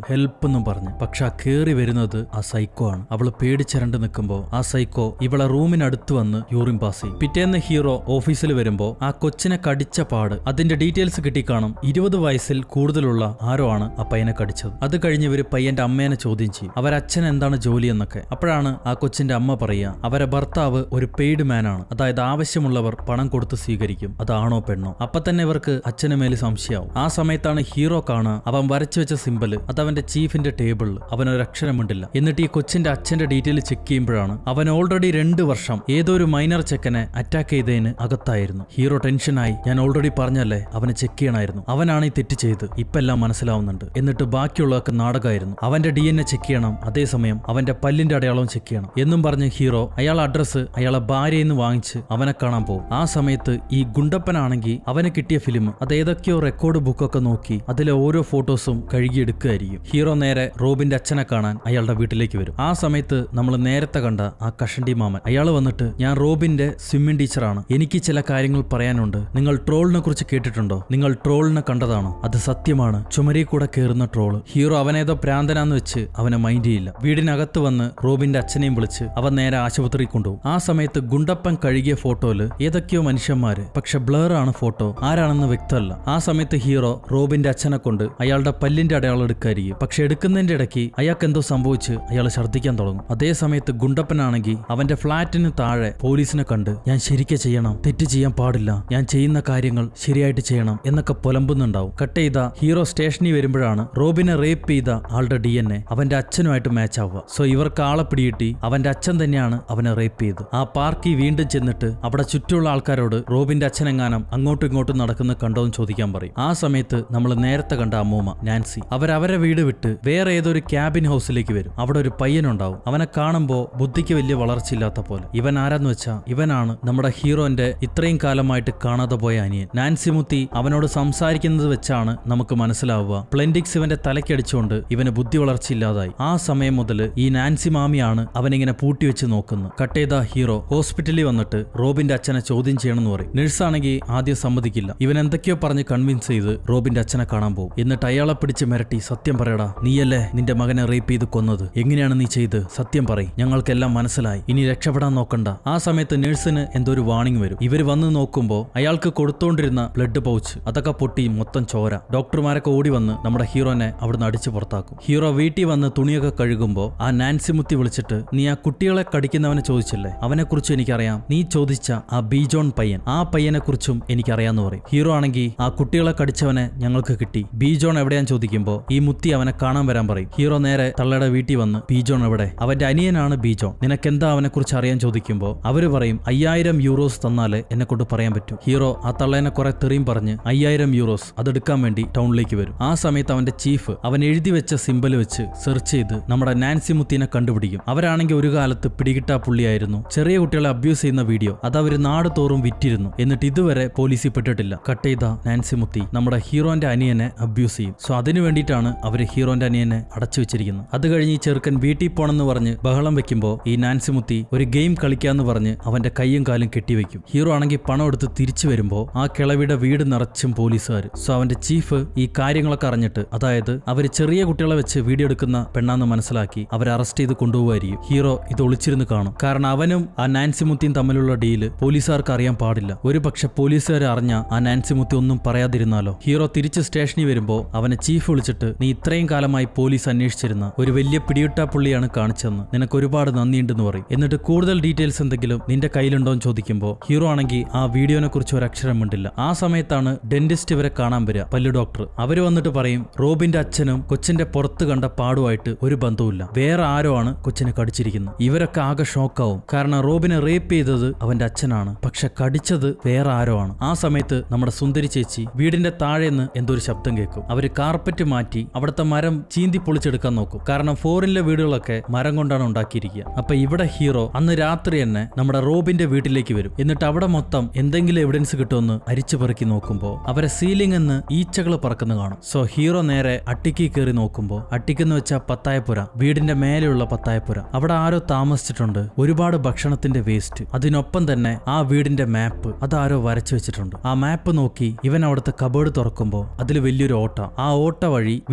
S1: ഹെൽപ്പ് എന്നും പറഞ്ഞു. പക്ഷെ ആ കേറി വരുന്നത് ആ സൈക്കോ ആണ്. അവള് പേടിച്ചരണ്ട് നിൽക്കുമ്പോ ആ സൈക്കോ ഇവളെ റൂമിനടുത്ത് വന്ന് യൂറിൻ പാസ് ചെയ്യും. പിറ്റേന്ന് ഹീറോ ഓഫീസിൽ വരുമ്പോ ആ കൊച്ചിനെ കടിച്ച പാട് അതിന്റെ ഡീറ്റെയിൽസ് കിട്ടിക്കാണും. 20 വയസ്സിൽ കൂടുതലുള്ള ആരോ ആണ് ആ പയ്യനെ കടിച്ചത്. അത് കഴിഞ്ഞ് ഇവര് പയ്യന്റെ അമ്മേനെ ചോദ്യം ചെയ്യും. അവരച്ഛൻ എന്താണ് ജോലി എന്നൊക്കെ. അപ്പോഴാണ് ആ കൊച്ചിന്റെ അമ്മ പറയുക അവരെ ഭർത്താവ് ഒരു പെയ്ഡ് മാൻ ആണ്. അതായത് ആവശ്യമുള്ളവർ പണം കൊടുത്ത് സ്വീകരിക്കും, അതാണോ പെണ്ണോ. അപ്പൊ തന്നെ ഇവർക്ക് അച്ഛന് മേല് സംശയമാവും. ആ സമയത്താണ് ഹീറോ കാണുക അവൻ വരച്ചു വെച്ച സിമ്പല് അത് അവന്റെ ചീഫിന്റെ ടേബിളിൽ. അവനൊരു അക്ഷരമുണ്ടില്ല. എന്നിട്ട് ഈ കൊച്ചിന്റെ അച്ഛന്റെ ഡീറ്റെയിൽ ചെക്ക് ചെയ്യുമ്പോഴാണ് അവൻ ഓൾറെഡി 2 വർഷം ഏതോ ഒരു മൈനർ ചെക്കനെ അറ്റാക്ക് ചെയ്തതിന് അകത്തായിരുന്നു. ഹീറോ ടെൻഷനായി ഞാൻ ഓൾറെഡി പറഞ്ഞല്ലേ അവനെ ചെക്ക് ചെയ്യണമായിരുന്നു, അവനാണ് ഈ തെറ്റ് ചെയ്ത്, ഇപ്പെല്ലാം മനസ്സിലാവുന്നുണ്ട്. എന്നിട്ട് ബാക്കിയുള്ളതൊക്കെ നാടകമായിരുന്നു. അവന്റെ DNA ചെക്ക് ചെയ്യണം, അതേസമയം അവന്റെ പല്ലിന്റെ അടയാളവും ചെക്ക് ചെയ്യണം എന്നും പറഞ്ഞ് ഹീറോ അയാളെ അഡ്രസ്സ് അയാളെ ഭാര്യയിൽ നിന്ന് വാങ്ങിച്ച് അവനെ കാണാൻ പോകും. ആ സമയത്ത് ഈ ഗുണ്ടപ്പനാണെങ്കിൽ അവന് കിട്ടിയ ഫിലിം അത് ഏതൊക്കെയോ റെക്കോർഡ് ബുക്കൊക്കെ നോക്കി അതിലെ ഓരോ ഫോട്ടോസും കഴുകിയെടുക്കുകയായിരിക്കും. ഹീറോ നേരെ റോബിന്റെ അച്ഛനെ കാണാൻ അയാളുടെ വീട്ടിലേക്ക് വരും. ആ സമയത്ത് നമ്മൾ നേരത്തെ കണ്ട ആ കഷണ്ടി മാമൻ അയാൾ വന്നിട്ട് ഞാൻ റോബിന്റെ സ്വിമ്മിംഗ് ടീച്ചറാണ്, എനിക്ക് ചില കാര്യങ്ങൾ പറയാനുണ്ട്. നിങ്ങൾ ട്രോളിനെ കുറിച്ച് കേട്ടിട്ടുണ്ടോ? നിങ്ങൾ ട്രോളിനെ കണ്ടതാണോ? അത് സത്യമാണ്, ചുമരിൽ കൂടെ കയറുന്ന ട്രോള്. ഹീറോ അവനേതോ പ്രാന്തനാന്ന് വെച്ച് അവനെ മൈൻഡ് ചെയ്യില്ല. വീടിനകത്ത് വന്ന് റോബിന്റെ അച്ഛനെയും വിളിച്ച് അവൻ നേരെ ആശുപത്രി കൊണ്ടുപോകും. ആ സമയത്ത് ഗുണ്ടപ്പൻ കഴുകിയ ഫോട്ടോയില് ഏതൊക്കെയോ മനുഷ്യന്മാര്, പക്ഷെ ബ്ലർ ആണ് ഫോട്ടോ, ആരാണെന്ന് വ്യക്തമല്ല. ആ സമയത്ത് ഹീറോ റോബിന്റെ അച്ഛനെ കൊണ്ട് അയാളുടെ പല്ലിന്റെ അടയാളം എടുക്കായിരിക്കും. പക്ഷെ എടുക്കുന്നതിന്റെ ഇടയ്ക്ക് അയാൾക്ക് എന്തോ സംഭവിച്ച് അയാൾ ഛർദ്ദിക്കാൻ തുടങ്ങും. അതേ സമയത്ത് ഗുണ്ടപ്പനാണെങ്കിൽ അവന്റെ ഫ്ളാറ്റിന് താഴെ പോലീസിനെ കണ്ട് ഞാൻ ശരിക്കും ചെയ്യണം, തെറ്റ് ചെയ്യാൻ പാടില്ല, ഞാൻ ചെയ്യുന്ന കാര്യങ്ങൾ ശരിയായിട്ട് ചെയ്യണം എന്നൊക്കെ പുലമ്പുന്നുണ്ടാവും. കട്ട് ചെയ്ത ഹീറോ സ്റ്റേഷനിൽ വരുമ്പോഴാണ് റോബിനെ റേപ്പ് ചെയ്ത ആളുടെ DNA അവന്റെ അച്ഛനുമായിട്ട് മാച്ച് ആവുക. സോ ഇവർക്ക് ആളെ പിടികിട്ടി അവന്റെ അച്ഛൻ തന്നെയാണ് അവനെ റേപ്പ് ചെയ്ത്. ആ പാർക്കിൽ വീണ്ടും ചെന്നിട്ട് അവിടെ ചുറ്റുമുള്ള ആൾക്കാരോട് റോബിന്റെ അച്ഛനെങ്ങാനും അങ്ങോട്ടും ഇങ്ങോട്ടും നടക്കുന്ന കണ്ടോന്ന് ചോദിക്കാൻ പറയും. ആ സമയത്ത് നമ്മൾ നേരത്തെ കണ്ട അമ്മൂമ്മ നാൻസി അവരെ വീട് വിട്ട് വേറെ ഏതൊരു ക്യാബിൻ ഹൗസിലേക്ക് വരും. അവിടെ ഒരു പയ്യനുണ്ടാവും. അവനെ കാണുമ്പോ ബുദ്ധിക്ക് വലിയ വളർച്ചയില്ലാത്ത പോലെ. ഇവൻ ആരാന്ന് വെച്ചാ ഇവനാണ് നമ്മുടെ ഹീറോന്റെ ഇത്രയും കാലമായിട്ട് കാണാതെ പോയ അനിയൻ. നാൻസി മുത്തി അവനോട് സംസാരിക്കുന്നത് വെച്ചാണ് നമുക്ക് മനസ്സിലാവുക പ്ലെൻഡിക്സ് ഇവന്റെ തലക്കടിച്ചുകൊണ്ട് ഇവന് ബുദ്ധി വളർച്ചയില്ലാതായി. ആ സമയം മുതൽ ഈ നാൻസി മാമിയാണ് അവനിങ്ങനെ പൂട്ടിവെച്ച് നോക്കുന്നത്. കട്ട് ചെയ്ത ഹീറോ ഹോസ്പിറ്റലിൽ വന്നിട്ട് റോബിന്റെ അച്ഛനെ ചോദ്യം ചെയ്യണമെന്ന് പറയും. നഴ്സാണെങ്കിൽ ആദ്യം സമ്മതിക്കില്ല. ഇവൻ എന്തൊക്കെയോ പറഞ്ഞ് കൺവിൻസ് ചെയ്ത് റോബിന്റെ അച്ഛനെ കാണാൻ പോകും. എന്നിട്ട് അയാളെ പിടിച്ച് മിരട്ടി സത്യം പറയടാ, നീയല്ലേ നിന്റെ മകനെ റേപ്പ് ചെയ്ത് കൊന്നത്, എങ്ങനെയാണ് നീ ചെയ്ത്, സത്യം പറയും, ഞങ്ങൾക്കെല്ലാം മനസ്സിലായി, ഇനി രക്ഷപ്പെടാൻ നോക്കണ്ട. ആ സമയത്ത് നഴ്സിന് എന്തോ ഒരു വാണിംഗ് വരും. ഇവര് വന്ന് നോക്കുമ്പോ അയാൾക്ക് കൊടുത്തോണ്ടിരുന്ന ബ്ലഡ് പൗച്ച് അതൊക്കെ പൊട്ടി മൊത്തം ചോര. ഡോക്ടർമാരൊക്കെ ഓടി വന്ന് നമ്മുടെ ഹീറോനെ അവിടുന്ന് അടിച്ചു പുറത്താക്കും. ഹീറോ വീട്ടിൽ വന്ന് തുണിയൊക്കെ കഴുകുമ്പോ ആ നാൻസി മുത്തി വിളിച്ചിട്ട് നീ ആ കുട്ടികളെ കടിക്കുന്നവനെ ചോദിച്ചില്ലേ, അവനെ കുറിച്ചും എനിക്കറിയാം, നീ ചോദിച്ച ആ ബീജോൺ പയ്യൻ, ആ പയ്യനെ കുറിച്ചും എനിക്കറിയാന്ന് പറയും. ഹീറോ ആണെങ്കിൽ ആ കുട്ടികളെ കടിച്ചവനെ ഞങ്ങൾക്ക് കിട്ടി, ബീജോൺ എവിടെയാന്ന് ചോദിക്കുമ്പോ ഈ മുത്തി അവനെ കാണാൻ വരാൻ പറയും. ഹീറോ നേരെ തള്ളയുടെ വീട്ടിൽ വന്ന് ബീജോൺ എവിടെ, അവന്റെ അനിയനാണ് ബീജോൺ, നിനക്കെന്താ അവനെ കുറിച്ച് അറിയാൻ ചോദിക്കുമ്പോ അവര് പറയും 5000 യൂറോസ് തന്നാലേ എന്നെ കൊണ്ട് പറയാൻ പറ്റൂ. ഹീറോ ആ തള്ളേനെ കുറെ തെറിയും പറഞ്ഞ് 5000 യൂറോസ് അതെടുക്കാൻ വേണ്ടി ടൗണിലേക്ക് വരും. ആ സമയത്ത് അവന്റെ ചീഫ് അവൻ എഴുതി വെച്ച സിമ്പൽ വെച്ച് സെർച്ച് ചെയ്ത് നമ്മുടെ നാൻസി മുത്തിനെ കണ്ടുപിടിക്കും. അവരാണെങ്കിൽ ഒരു കാലത്ത് പിടികിട്ടാ പുള്ളിയായിരുന്നു. ചെറിയ കുട്ടികളെ അബ്യൂസ് ചെയ്യുന്ന വീഡിയോ അത് അവര് നാട് തോറും വിറ്റിരുന്നു. എന്നിട്ട് ഇതുവരെ പോലീസിൽ പെട്ടിട്ടില്ല. കട്ട് ചെയ്ത നാൻസി മുത്തി നമ്മുടെ ഹീറോന്റെ അനിയനെ അബ്യൂസ് ചെയ്യും. സോ അതിനു വേണ്ടിയിട്ടാണ് അവര് ഹീറോന്റെ അനിയനെ അടച്ചു വെച്ചിരിക്കുന്നത്. അത് കഴിഞ്ഞ് ഈ ചെറുക്കൻ വീട്ടിൽ പോണെന്ന് പറഞ്ഞ് ബഹളം വെക്കുമ്പോ ഈ നാൻസി മുത്തി ഒരു ഗെയിം കളിക്കാന്ന് പറഞ്ഞ് അവന്റെ കൈയും കാലും കെട്ടിവെക്കും. ഹീറോ ആണെങ്കിൽ പണം എടുത്ത് തിരിച്ചു വരുമ്പോ ആ കിളവിയുടെ വീട് നിറച്ചും പോലീസുകാർ. സോ അവന്റെ ചീഫ് ഈ കാര്യങ്ങളൊക്കെ അറിഞ്ഞിട്ട്, അതായത് അവര് ചെറിയ കുട്ടികളെ വെച്ച് വീഡിയോ എടുക്കുന്ന പെണ്ണാന്ന് മനസ്സിലാക്കി അവരെ അറസ്റ്റ് ചെയ്ത് കൊണ്ടുപോകുമായിരിക്കും. ഹീറോ ഇത് ഒളിച്ചിരുന്ന് കാണും. കാരണം അവനും ആ നാൻസി മുത്തിയും തമ്മിലുള്ള ഡീല് പോലീസുകാർക്ക് അറിയാൻ പാടില്ല. ഒരു പക്ഷെ പോലീസുകാർ അറിഞ്ഞ ആ നാൻസി മുത്തി ഒന്നും പറയാതിരുന്നാലോ. ഹീറോ തിരിച്ച് സ്റ്റേഷനിൽ വരുമ്പോ അവനെ ചീഫ് വിളിച്ചിട്ട് നീ ഇത്രയും കാലമായി പോലീസ് അന്വേഷിച്ചിരുന്ന ഒരു വലിയ പിടികിട്ടാ പുള്ളിയാണ് കാണിച്ചെന്ന്, നിനക്ക് ഒരുപാട് നന്ദിയുണ്ടെന്ന് പറയും. എന്നിട്ട് കൂടുതൽ ഡീറ്റെയിൽസ് എന്തെങ്കിലും നിന്റെ കയ്യിലുണ്ടോന്ന് ചോദിക്കുമ്പോ ഹീറോ ആണെങ്കിൽ ആ വീഡിയോനെ കുറിച്ച് ഒരു അക്ഷരം മിണ്ടില്ല. ആ സമയത്താണ് ഡെന്റിസ്റ്റ് ഇവരെ കാണാൻ വരിക, പല്ലു ഡോക്ടർ. അവര് വന്നിട്ട് പറയും റോബിന്റെ അച്ഛനും കൊച്ചിന്റെ പുറത്ത് കണ്ട പാടുമായിട്ട് ഒരു ബന്ധവുമില്ല, വേറെ ആരോ ആണ് കൊച്ചിനെ കടിച്ചിരിക്കുന്നത്. ഇവരൊക്കെ ആകെ ഷോക്കാവും. കാരണം റോബിനെ റേപ്പ് ചെയ്തത് അവന്റെ അച്ഛനാണ്, പക്ഷെ കടിച്ചത് വേറെ ആരോ ആണ്. ആ സമയത്ത് നമ്മുടെ സുന്ദരി ചേച്ചി വീടിന്റെ താഴേന്ന് എന്തോ ഒരു ശബ്ദം കേൾക്കും. അവര് കാർപ്പറ്റ് മാറ്റി അവിടുത്തെ മരം ചീന്തി പൊളിച്ചെടുക്കാൻ നോക്കും. കാരണം ഫോറിനിലെ വീടുകളൊക്കെ മരം കൊണ്ടാണ് ഉണ്ടാക്കിയിരിക്കുക. അപ്പൊ ഇവിടെ ഹീറോ അന്ന് രാത്രി തന്നെ നമ്മുടെ റോബിന്റെ വീട്ടിലേക്ക് വരും. എന്നിട്ട് അവിടെ മൊത്തം എന്തെങ്കിലും എവിഡൻസ് കിട്ടുമെന്ന് അരിച്ചു പെറുക്കി നോക്കുമ്പോ അവരെ സീലിംഗ് എന്ന് ഈച്ചകൾ പറക്കുന്ന കാണും. സോ ഹീറോ നേരെ അട്ടിക്ക് കയറി നോക്കുമ്പോ അട്ടിക്കെന്ന് വെച്ചാൽ പത്തായപ്പുര, വീടിന്റെ മേലെയുള്ള പത്തായപ്പുര. അവിടെ ആരോ താമസിച്ചിട്ടുണ്ട്, ഒരുപാട് ഭക്ഷണത്തിന്റെ വേസ്റ്റ്. അതിനൊപ്പം തന്നെ ആ വീടിന്റെ മാപ്പ് അതാരോ വരച്ചു വെച്ചിട്ടുണ്ട്. ആ മാപ്പ് നോക്കി ഇവൻ അവിടുത്തെ കബോർഡ് തുറക്കുമ്പോ അതിൽ വലിയൊരു ഓട്ട. ആ ഓട്ട വഴി വീടിന്റെ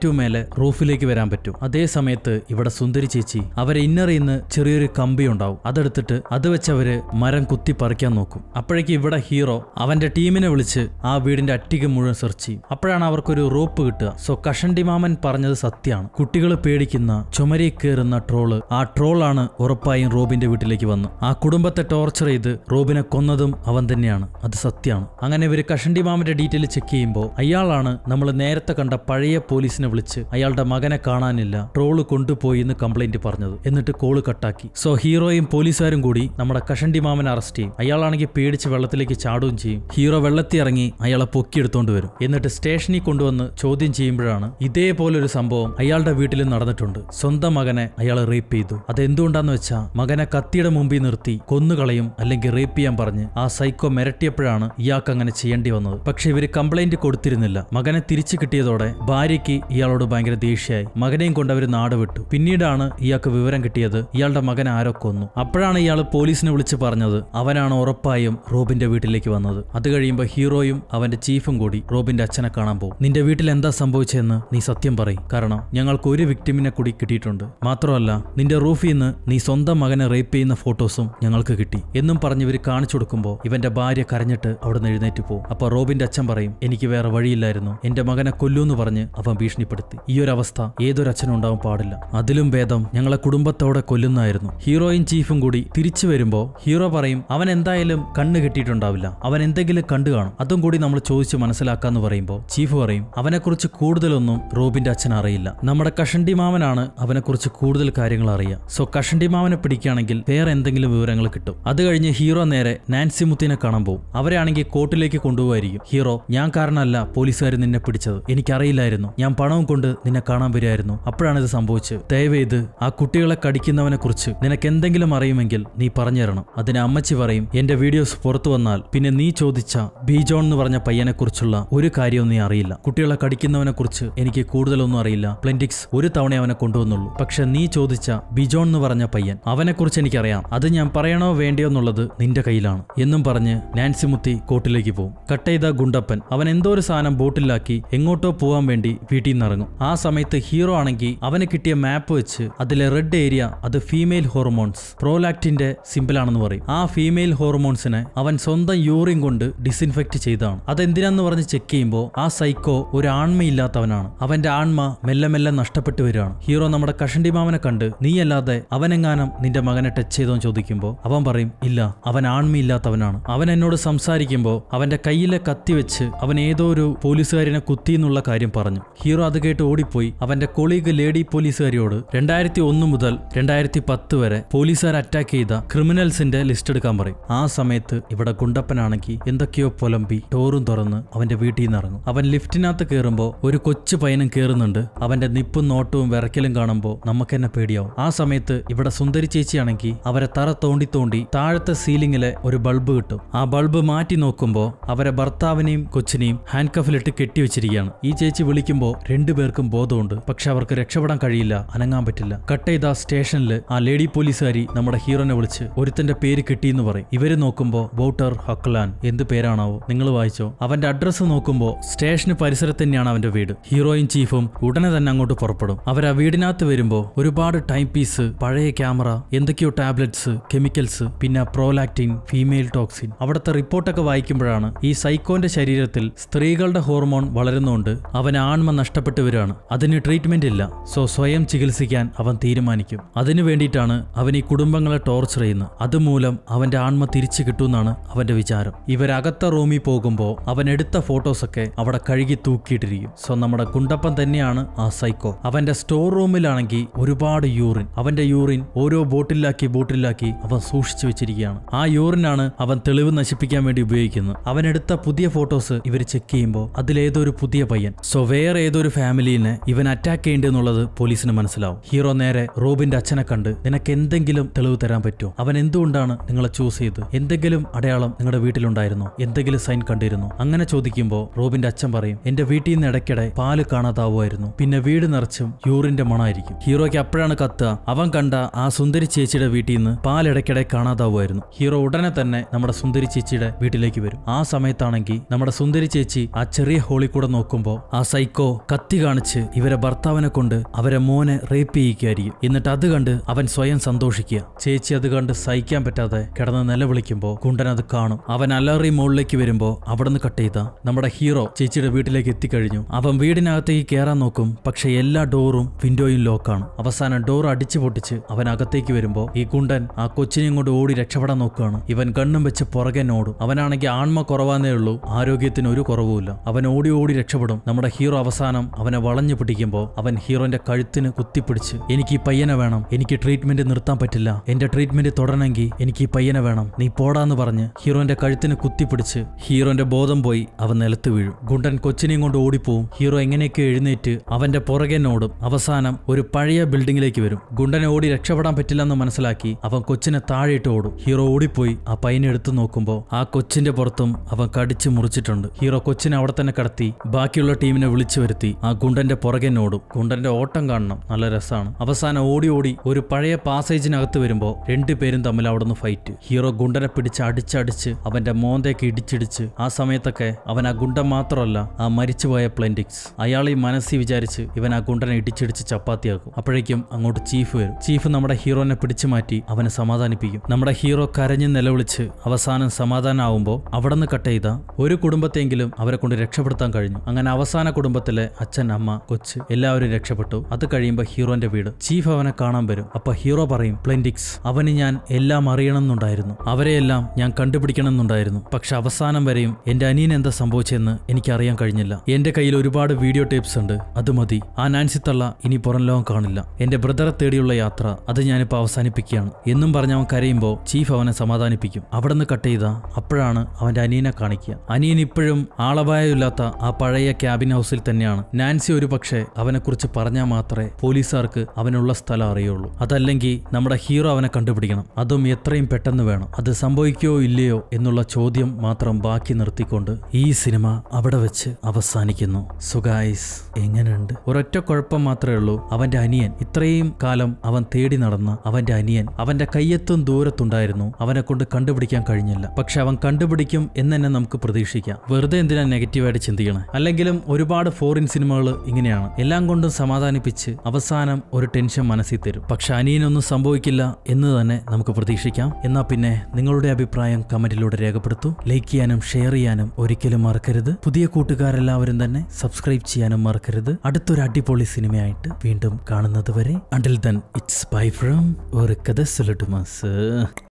S1: ഏറ്റവും മേലെ റൂഫിലേക്ക് വരാൻ പറ്റും. അതേ സമയത്ത് ഇവിടെ സുന്ദരി ചേച്ചി അവരെ ഇന്നറിയുന്ന ചെറിയൊരു കമ്പി ഉണ്ടാവും. അതെടുത്തിട്ട് അത് വെച്ച് അവര് മരം കുത്തി പറിക്കാൻ നോക്കും. അപ്പോഴേക്ക് ഇവിടെ ഹീറോ അവന്റെ ടീമിനെ വിളിച്ച് ആ വീടിന്റെ അറ്റിക മുഴുവൻ സെർച്ച് ചെയ്യും. അപ്പോഴാണ് അവർക്കൊരു റോപ്പ് കിട്ടുക. സോ കഷണ്ടി മാമൻ പറഞ്ഞത് സത്യമാണ്. കുട്ടികൾ പേടിക്കുന്ന ചുമരി കയറുന്ന ട്രോള്, ആ ട്രോളാണ് ഉറപ്പായും റോബിന്റെ വീട്ടിലേക്ക് വന്ന് ആ കുടുംബത്തെ ടോർച്ചർ ചെയ്ത് റോബിനെ കൊന്നതും അവൻ തന്നെയാണ്. അത് സത്യമാണ്. അങ്ങനെ ഇവര് കഷണ്ടി മാമന്റെ ഡീറ്റെയിൽ ചെക്ക് ചെയ്യുമ്പോൾ അയാളാണ് നമ്മൾ നേരത്തെ കണ്ട പഴയ പോലീസിനെ വിളിച്ച് അയാളുടെ മകനെ കാണാനില്ല, ട്രോള് കൊണ്ടുപോയി എന്ന് കംപ്ലൈന്റ് പറഞ്ഞത്. എന്നിട്ട് കോള് കട്ടാക്കി. സോ ഹീറോയും പോലീസുകാരും കൂടി നമ്മുടെ കഷണ്ടി മാമനെ അറസ്റ്റ് ചെയ്യും. അയാളാണെങ്കിൽ പേടിച്ച് വെള്ളത്തിലേക്ക് ചാടുകയും ചെയ്യും. ഹീറോ വെള്ളത്തിൽ ഇറങ്ങി അയാളെ പൊക്കിയെടുത്തോണ്ട് വരും. എന്നിട്ട് സ്റ്റേഷനിൽ കൊണ്ടുവന്ന് ചോദ്യം ചെയ്യുമ്പോഴാണ് ഇതേപോലൊരു സംഭവം അയാളുടെ വീട്ടിൽ നടന്നിട്ടുണ്ട്. സ്വന്തം മകനെ അയാൾ റേപ്പ് ചെയ്തു. അതെന്തുകൊണ്ടാന്ന് വെച്ചാൽ മകനെ കത്തിയുടെ മുമ്പിൽ നിർത്തി കൊന്നുകളയും അല്ലെങ്കിൽ റേപ്പ് ചെയ്യാൻ പറഞ്ഞ് ആ സൈക്കോ മിരട്ടിയപ്പോഴാണ് ഇയാൾക്ക് അങ്ങനെ ചെയ്യേണ്ടി വന്നത്. പക്ഷെ ഇവര് കംപ്ലൈന്റ് കൊടുത്തിരുന്നില്ല. മകനെ തിരിച്ചു കിട്ടിയതോടെ ഭാര്യയ്ക്ക് ഇയാളോട് ഭയങ്കര ദേഷ്യമായി. മകനെയും കൊണ്ട് അവര് നാട് വിട്ടു. പിന്നീടാണ് ഇയാൾക്ക് വിവരം കിട്ടിയത് ഇയാളുടെ മകനെ ആരോ കൊന്നു. അപ്പോഴാണ് ഇയാൾ പോലീസിനെ വിളിച്ച് പറഞ്ഞത് അവനാണ് ഉറപ്പായും റോബിന്റെ വീട്ടിലേക്ക് വന്നത്. അത് കഴിയുമ്പോൾ ഹീറോയും അവന്റെ ചീഫും കൂടി റോബിന്റെ അച്ഛനെ കാണാൻ പോകും. നിന്റെ വീട്ടിൽ എന്താ സംഭവിച്ചതെന്ന് നീ സത്യം പറയും. കാരണം ഞങ്ങൾക്ക് ഒരു വിക്ടിമിനെ കൂടി കിട്ടിയിട്ടുണ്ട്. മാത്രമല്ല നിന്റെ റൂഫിൽ നിന്ന് നീ സ്വന്തം മകനെ റേപ്പ് ചെയ്യുന്ന ഫോട്ടോസും ഞങ്ങൾക്ക് കിട്ടി എന്നും പറഞ്ഞ് ഇവർ കാണിച്ചു കൊടുക്കുമ്പോൾ ഇവന്റെ ഭാര്യ കരഞ്ഞിട്ട് അവിടെ നിന്ന് എഴുന്നേറ്റ് പോകും. അപ്പൊ റോബിന്റെ അച്ഛൻ പറയും എനിക്ക് വേറെ വഴിയില്ലായിരുന്നു, എന്റെ മകനെ കൊല്ലൂന്ന് പറഞ്ഞ് അവൻ ഭീഷണിപ്പെടുത്തി. ഈ ഒരു അവസ്ഥ ഏതൊരു അച്ഛനും ഉണ്ടാവാൻ പാടില്ല. അതിലും ഭേദം ഞങ്ങളെ കുടുംബത്തോടെ കൊല്ലുന്നായിരുന്നു. ഹീറോയും ചീഫും കൂടി തിരിച്ചു വരുമ്പോ ഹീറോ പറയും അവൻ എന്തായാലും കണ്ണ് കിട്ടിയിട്ടുണ്ടാവില്ല, അവൻ എന്തെങ്കിലും കണ്ടു കാണും, അതും കൂടി നമ്മൾ ചോദിച്ച് മനസ്സിലാക്കാന്ന് പറയുമ്പോൾ ചീഫ് പറയും അവനെക്കുറിച്ച് കൂടുതലൊന്നും റോബിന്റെ അച്ഛൻ അറിയില്ല, നമ്മുടെ കഷണ്ടി മാമനാണ് അവനെക്കുറിച്ച് കൂടുതൽ കാര്യങ്ങൾ അറിയാം. സോ കഷണ്ടി മാമനെ പിടിക്കുകയാണെങ്കിൽ വേറെ എന്തെങ്കിലും വിവരങ്ങൾ കിട്ടും. അത് കഴിഞ്ഞ് ഹീറോ നേരെ നാൻസി മുത്തിനെ കാണാൻ പോകും. അവരാണെങ്കിൽ കോർട്ടിലേക്ക് കൊണ്ടുപോകായിരിക്കും. ഹീറോ ഞാൻ കാരണമല്ല പോലീസുകാർ നിന്നെ പിടിച്ചത്, എനിക്കറിയില്ലായിരുന്നു, ഞാൻ പണവും കൊണ്ട് നിന്നെ കാണാൻ വരുമായിരുന്നു, അപ്പോഴാണ് ഇത് സംഭവിച്ചത്. ദയവേത് ആ കുട്ടികളെ കടിക്കുന്നവനെ കുറിച്ച് നിനക്ക് എന്തെങ്കിലും അറിയുമെങ്കിൽ നീ പറഞ്ഞു തരണം. അതിന് അമ്മച്ചി പറയും എന്റെ വീഡിയോസ് പുറത്തു വന്നാൽ പിന്നെ നീ ചോദിച്ച ബീജോൺ എന്ന് പറഞ്ഞ പയ്യനെ കുറിച്ചുള്ള ഒരു കാര്യവും നീ അറിയില്ല. കുട്ടികളെ കടിക്കുന്നവനെ കുറിച്ച് എനിക്ക് കൂടുതലൊന്നും അറിയില്ല. പ്ലെന്റിക്സ് ഒരു തവണ അവനെ കൊണ്ടുവന്നുള്ളൂ. പക്ഷെ നീ ചോദിച്ച ബിജോൺ എന്ന് പറഞ്ഞ പയ്യൻ അവനെ കുറിച്ച് എനിക്കറിയാം. അത് ഞാൻ പറയണോ വേണ്ടിയോ എന്നുള്ളത് നിന്റെ കയ്യിലാണ് എന്നും പറഞ്ഞ് നാൻസി മുത്തി കോർട്ടിലേക്ക് പോകും. കട്ട് ചെയ്ത ഗുണ്ടപ്പൻ അവൻ എന്തോ ഒരു സാധനം ബോട്ടിലാക്കി എങ്ങോട്ടോ പോകാൻ വേണ്ടി വീട്ടിൽ നിന്ന് ഇറങ്ങും. ആ സമയത്ത് ഹീറോ ആണെങ്കിൽ അവന് കിട്ടിയ മാപ്പ് വെച്ച് അതിലെ റെഡ് ഏരിയ അത് ഫീമെയിൽ ഹോർമോൺസ് പ്രോലാക്റ്റിന്റെ സിമ്പിളാണെന്ന് പറയും. ആ ഫീമെയിൽ ഹോർമോൺസിനെ അവൻ സ്വന്തം യൂറിൻ കൊണ്ട് ഡിസിൻഫെക്ട് ചെയ്താണ്. അതെന്തിനാന്ന് പറഞ്ഞ് ചെക്ക് ചെയ്യുമ്പോൾ ആ സൈക്കോ ഒരു ആൺമയില്ലാത്തവനാണ്. അവന്റെ ആൺമ മെല്ലെ മെല്ലെ നഷ്ടപ്പെട്ടു വരികയാണ്. ഹീറോ നമ്മുടെ കഷണ്ടി മാമനെ കണ്ട് നീയല്ലാതെ അവനെങ്ങാനും നിന്റെ മകനെ ടച്ച് ചെയ്തോന്ന് ചോദിക്കുമ്പോൾ അവൻ പറയും ഇല്ല, അവൻ ആൺമയില്ലാത്തവനാണ്. അവൻ എന്നോട് സംസാരിക്കുമ്പോൾ അവന്റെ കയ്യിലെ കത്തി വെച്ച് അവൻ ഏതോ ഒരു പോലീസുകാരനെ കുത്തി എന്നുള്ള കാര്യം പറഞ്ഞു. ഹീറോ അത് കേട്ട് ഓടിപ്പോയി അവന്റെ കൊളീഗ് ലേഡി പോലീസുകാരിയോട് 2001 മുതൽ 2010 വരെ പോലീസുകാർ അറ്റാക്ക് ചെയ്ത ക്രിമിനൽസിന്റെ ലിസ്റ്റ് എടുക്കാൻ പറയും. ആ സമയത്ത് ഇവിടെ ഗുണ്ടപ്പനാണെങ്കിൽ എന്തൊക്കെയോ പുലമ്പി ഡോറും തുറന്ന് അവന്റെ വീട്ടിൽ നിന്ന് ഇറങ്ങും. അവൻ ലിഫ്റ്റിനകത്ത് കയറുമ്പോൾ ഒരു കൊച്ചു പയ്യനും കയറുന്നുണ്ട്. അവന്റെ നിപ്പും നോട്ടവും വിറക്കലും കാണുമ്പോൾ നമുക്ക് തന്നെ പേടിയാവും. ആ സമയത്ത് ഇവിടെ സുന്ദരി ചേച്ചിയാണെങ്കിൽ അവരെ തറ തോണ്ടി തോണ്ടി താഴത്തെ സീലിംഗിലെ ഒരു ബൾബ് കിട്ടും. ആ ബൾബ് മാറ്റി നോക്കുമ്പോൾ അവരെ ഭർത്താവിനെയും കൊച്ചിനെയും ഹാൻഡ് കഫിലിട്ട് കെട്ടിവെച്ചിരിക്കുകയാണ്. ഈ ചേച്ചി വിളിക്കുമ്പോൾ രണ്ടുപേർക്കും ബോധമുണ്ട്. പക്ഷെ അവർക്ക് രക്ഷപ്പെടാൻ കഴിയില്ല, അനങ്ങാൻ പറ്റില്ല. കട്ട് ചെയ്ത സ്റ്റേഷനിൽ ആ ലേഡി പോലീസുകാരി നമ്മുടെ ഹീറോനെ വിളിച്ച് ഒരുത്തന്റെ പേര് കിട്ടിയെന്ന് പറയും. ഇവര് നോക്കുമ്പോൾ വോട്ടർ ഹക്ലാൻ, എന്ത് പേരാണാവോ, നിങ്ങൾ വായിച്ചോ. അവന്റെ അഡ്രസ്സ് നോക്കുമ്പോൾ സ്റ്റേഷന് പരിസരത്ത് തന്നെയാണ് അവന്റെ വീട്. ഹീറോയും ചീഫും ഉടനെ തന്നെ അങ്ങോട്ട് പുറപ്പെടും. അവർ ആ വീടിനകത്ത് വരുമ്പോൾ ഒരുപാട് ടൈം പീസ്, പഴയ ക്യാമറ, എന്തൊക്കെയോ ടാബ്ലറ്റ്സ്, കെമിക്കൽസ്, പിന്നെ പ്രോലാക്റ്റിൻ, ഫീമെയിൽ ടോക്സിൻ. അവിടുത്തെ റിപ്പോർട്ടൊക്കെ വായിക്കുമ്പോഴാണ് ഈ സൈക്കോന്റെ ശരീരത്തിൽ സ്ത്രീകളുടെ ഹോർമോൺ വളരുന്നോണ്ട് അവന് ആൺമ നഷ്ടപ്പെട്ടു വരികയാണ്. അതിന് ട്രീറ്റ്മെന്റ് ഇല്ല. സോ സ്വയം ചികിത്സിക്കാൻ അവൻ തീരുമാനിക്കും. അതിനു വേണ്ടിയിട്ടാണ് അവൻ ഈ കുടുംബങ്ങളെ ടോർച്ചർ ചെയ്യുന്നത്. അതുമൂലം അവന്റെ ആൺമ തിരിച്ചു കിട്ടുമെന്നാണ് അവന്റെ വിചാരം. ഇവരകത്ത റൂമിൽ പോകുമ്പോൾ അവൻ എടുത്ത ഫോട്ടോസൊക്കെ അവിടെ കഴുകി തൂക്കിയിട്ടിരിക്കും. സോ നമ്മുടെ ഗുണ്ടപ്പൻ തന്നെയാണ് ആ സൈക്കോ. അവന്റെ സ്റ്റോർ റൂമിലാണെങ്കിൽ ഒരുപാട് യൂറിൻ, അവന്റെ യൂറിൻ ഓരോ ബോട്ടിലാക്കി അവൻ സൂക്ഷിച്ചു വെച്ചിരിക്കുകയാണ്. ആ യൂറിനാണ് അവൻ തെളിവ് നശിപ്പിക്കാൻ വേണ്ടി ഉപയോഗിക്കുന്നത്. അവനെടുത്ത പുതിയ ഫോട്ടോസ് ഇവർ ചെക്ക് ചെയ്യുമ്പോൾ അതിലേതൊരു പുതിയ പയ്യൻ. സോ വേറെ ഏതൊരു ഫാമിലിനെ ഇവൻ അറ്റാക്ക് ചെയ്യേണ്ടെന്നുള്ളത് പോലീസിന് മനസ്സിലാവും. ഹീറോ നേരെ റോബിന്റെ അച്ഛനെ കണ്ട് നിനക്ക് എന്തെങ്കിലും തെളിവ് തരാൻ പറ്റുമോ, അവൻ എന്തുകൊണ്ടാണ് നിങ്ങളെ ചൂസ് ചെയ്ത്, എന്തെങ്കിലും അടയാളം നിങ്ങളുടെ വീട്ടിലുണ്ടായിരുന്നോ, എന്തെങ്കിലും സൈൻ കണ്ടിരുന്നോ, അങ്ങനെ ചോദിക്കുമ്പോൾ റോബിന്റെ അച്ഛൻ പറയും എന്റെ വീട്ടിൽ നിന്ന് ഇടയ്ക്കിടെ പാല് കാണാതാവുമായിരുന്നു, പിന്നെ വീട് നിറച്ചും യൂറിന്റെ മണമായിരിക്കും. ഹീറോയ്ക്ക് അപ്പോഴാണ് കത്തുക അവൻ കണ്ട ആ സുന്ദരി ചേച്ചിയുടെ വീട്ടിൽ നിന്ന് പാൽ ഇടയ്ക്കിടെ കാണാതാവുമായിരുന്നു. ഹീറോ ഉടനെ തന്നെ നമ്മുടെ സുന്ദരി ചേച്ചിയുടെ വീട്ടിലേക്ക് വരും. ആ സമയത്താണെങ്കിൽ നമ്മുടെ സുന്ദരി ചേച്ചി ആ ചെറിയ ഹോളിൽ കൂടെ നോക്കുമ്പോൾ ആ സൈക്കോ കത്തി കാണിച്ച് ഇവരെ ഭർത്താവിനെ കൊണ്ട് അവരെ മോനെ റേപ്പ് ചെയ്യിക്കായിരിക്കും. എന്നിട്ട് അത് കണ്ട് അവൻ സ്വയം സന്തോഷിക്കുക. ചേച്ചി അത് കണ്ട് സഹിക്കാൻ പറ്റാതെ കിടന്ന് നിലവിളിക്കുമ്പോൾ ഗുണ്ടൻ അത് കാണും. അവൻ അലറി മുകളിലേക്ക് വരുമ്പോൾ അവിടുന്ന് കട്ട് ചെയ്ത നമ്മുടെ ഹീറോ ചേച്ചിയുടെ വീട്ടിലേക്ക് എത്തിക്കഴിഞ്ഞു. അവൻ വീടിനകത്തേക്ക് കയറാൻ നോക്കും. പക്ഷെ എല്ലാ ഡോറും വിൻഡോയും ലോക്കാണ്. അവസാനം ഡോർ അടിച്ചു പൊട്ടിച്ച് അവൻ അകത്തേക്ക് വരുമ്പോൾ ഈ ഗുണ്ടൻ ആ കൊച്ചിനെയും കൊണ്ട് ഓടി രക്ഷപ്പെടാൻ നോക്കുകയാണ്. ഇവൻ ഗണ്ണും വെച്ച് പുറകെ ഓടും. അവനാണെങ്കിൽ ആൺമ കുറവാന്നേ ഉള്ളൂ, ആരോഗ്യത്തിന് ഒരു കുറവുമില്ല. അവൻ ഓടി ഓടി രക്ഷപ്പെടും. നമ്മുടെ ഹീറോ അവസാനം അവനെ വളഞ്ഞു പിടിക്കുമ്പോൾ അവൻ ഹീറോന്റെ കഴുത്തിന് കുത്തിപ്പിടിച്ച് എനിക്ക് ഈ പയ്യനെ വേണം, എനിക്ക് ട്രീറ്റ്മെന്റ് നിർത്താൻ പറ്റില്ല, എന്റെ ട്രീറ്റ്മെന്റ് തുടരണമെങ്കിൽ എനിക്ക് ഈ പയ്യനെ വേണം, നീ പോടാന്ന് പറഞ്ഞ് ഹീറോന്റെ കഴുത്തിന് കുത്തിപ്പിടിച്ച് ഹീറോന്റെ ബോധം പോയി അവൻ നിലത്ത് വീഴും. ഗുണ്ടൻ കൊച്ചിനെയും കൊണ്ട് ഓടിപ്പോവും. ഹീറോ എങ്ങനെയൊക്കെ എഴുന്നേറ്റ് അവന്റെ പുറകെ ഓടും. അവസാനം ഒരു പഴയ ബിൽഡിംഗിലേക്ക് വരും. ഗുണ്ടനെ ഓടി രക്ഷപ്പെടാൻ പറ്റില്ലെന്ന് മനസ്സിലാക്കി അവൻ കൊച്ചിനെ താഴെയിട്ട് ഓടും. ഹീറോ ഓടിപ്പോയി ആ പയ്യനെ എടുത്തു നോക്കുമ്പോൾ ആ കൊച്ചിന്റെ പുറത്തും അവൻ കടിച്ചു മുറിച്ചിട്ടുണ്ട്. ഹീറോ കൊച്ചിനെ അവിടെ തന്നെ കടത്തി ബാക്കിയുള്ള ടീമിനെ വിളിച്ചു വരുത്തി ആ ഗുണ്ടന്റെ പുറകെ ഓടും. ഗുണ്ടന്റെ ഓട്ടം കാണണം, നല്ല രസമാണ്. അവസാനം ഓടി ഓടി ഒരു പഴയ പാസേജിനകത്ത് വരുമ്പോൾ രണ്ടുപേരും തമ്മിൽ അവിടുന്ന് ഫൈറ്റ്. ഹീറോ ഗുണ്ടനെ പിടിച്ച് അടിച്ചടിച്ച് അവന്റെ മോന്തേക്ക് ഇടിച്ചിടിച്ച് ആ സമയത്തൊക്കെ അവൻ ആ ഗുണ്ടൻ മാത്രമല്ല ആ മരിച്ചുപോയ പ്ലെൻഡിക്സ് അയാൾ ഈ മനസ്സിൽ വിചാരിച്ച് ഇവൻ ആ ഗുണ്ടനെ ഇടിച്ചിടിച്ച് ചപ്പാത്തിയാക്കും. അപ്പോഴേക്കും അങ്ങോട്ട് ചീഫ് വരും. ചീഫ് നമ്മുടെ ഹീറോനെ പിടിച്ചു മാറ്റി അവനെ സമാധാനിപ്പിക്കും. നമ്മുടെ ഹീറോ കരഞ്ഞ് നിലവിളിച്ച് അവസാനം സമാധാനമാവുമ്പോൾ അവിടെ നിന്ന് കട്ട് ചെയ്ത ഒരു കുടുംബത്തെങ്കിലും അവരെ കൊണ്ട് രക്ഷപ്പെടുത്താൻ കഴിഞ്ഞു. അങ്ങനെ അവസാന കുടുംബത്തിലെ അച്ഛൻ, അമ്മ, കൊച്ച് എല്ലാവരും രക്ഷപ്പെട്ടു. അത് കഴിയുമ്പോൾ ഹീറോന്റെ വീട്. ചീഫ് അവനെ കാണാൻ വരും. അപ്പൊ ഹീറോ പറയും, പ്ലെൻഡിക്സ് അവന് ഞാൻ എല്ലാം അറിയണമെന്നുണ്ടായിരുന്നു, അവരെയെല്ലാം ഞാൻ കണ്ടുപിടിക്കണമെന്നുണ്ടായിരുന്നു. പക്ഷെ അവസാനം വരെയും എന്റെ അനിയൻ എന്താ സംഭവിച്ചെന്ന് എനിക്കറിയാൻ കഴിഞ്ഞില്ല. എന്റെ കയ്യിൽ ഒരുപാട് വീഡിയോ ടേപ്സ് ഉണ്ട്, അത് മതി. ആ നാൻസി തള്ള ഇനി പുറം ലോകം കാണില്ല. എന്റെ ബ്രദറെ തേടിയുള്ള യാത്ര അത് ഞാനിപ്പോ അവസാനിപ്പിക്കുകയാണ് എന്നും പറഞ്ഞ് അവൻ കരയുമ്പോൾ ചീഫ് അവനെ സമാധാനിപ്പിക്കും. അവിടെ നിന്ന് കട്ട് ചെയ്ത അപ്പോഴാണ് അവന്റെ അനിയനെ കാണിക്കുക. അനിയൻ ഇപ്പോഴും ആളപായമില്ലാത്ത ആ പഴയ ക്യാബിൻ ഹൗസിൽ തന്നെയാണ്. നാൻസി ഒരു പക്ഷേ അവനെക്കുറിച്ച് പറഞ്ഞാൽ മാത്രമേ പോലീസുകാർക്ക് അവനുള്ള സ്ഥലം അറിയുള്ളൂ. അതല്ലെങ്കിൽ നമ്മുടെ ഹീറോ അവനെ കണ്ടുപിടിക്കണം, അതും എത്രയും പെട്ടെന്ന് വേണം. അത് സംഭവിക്കോ ഇല്ലയോ എന്നുള്ള ചോദ്യം മാത്രം ബാക്കി നിർത്തിക്കൊണ്ട് ഈ സിനിമ അവിടെ വെച്ച് അവസാനിക്കുന്നു. സോ ഗൈസ്, എങ്ങനെയുണ്ട്? ഒരൊറ്റ കുഴപ്പം മാത്രമേ ഉള്ളൂ, അവന്റെ അനിയൻ, ഇത്രയും കാലം അവൻ തേടി നടന്ന അവന്റെ അനിയൻ അവന്റെ കയ്യെത്തും ദൂരത്തുണ്ടായിരുന്നു. അവനെ കൊണ്ട് കണ്ടുപിടിക്കാൻ കഴിഞ്ഞില്ല. പക്ഷെ അവൻ കണ്ടുപിടിക്കും എന്ന് തന്നെ നമുക്ക് പ്രതീക്ഷിക്കാം. വെറുതെ എന്തിനാ നെഗറ്റീവായിട്ട് ചിന്തിക്കണേ? അല്ലെങ്കിലും ഒരുപാട് ഫോറിൻ സിനിമകൾ ഇങ്ങനെയാണ്, എല്ലാം കൊണ്ടും സമാധാനിപ്പിച്ച് അവസാനം ഒരു ടെൻഷൻ മനസ്സിൽ തരും. പക്ഷെ അനിയനൊന്നും സംഭവിക്കില്ല എന്ന് തന്നെ നമുക്ക് പ്രതീക്ഷിക്കാം. എന്നാ പിന്നെ നിങ്ങളുടെ അഭിപ്രായം കമന്റിലൂടെ രേഖപ്പെടുത്തൂ. ലൈക്ക് ചെയ്യാനും ഷെയർ ചെയ്യാനും ഒരിക്കലും മറക്കരുത്. പുതിയ കൂട്ടുകാരെല്ലാവരും തന്നെ സബ്സ്ക്രൈബ് ചെയ്യാനും മറക്കരുത്. അടുത്തൊരു അടിപൊളി സിനിമയായിട്ട് വീണ്ടും കാണുന്നത് വരെ, until then it's bye from ഒരു കഥ സൊല്ലട്ടുമാ.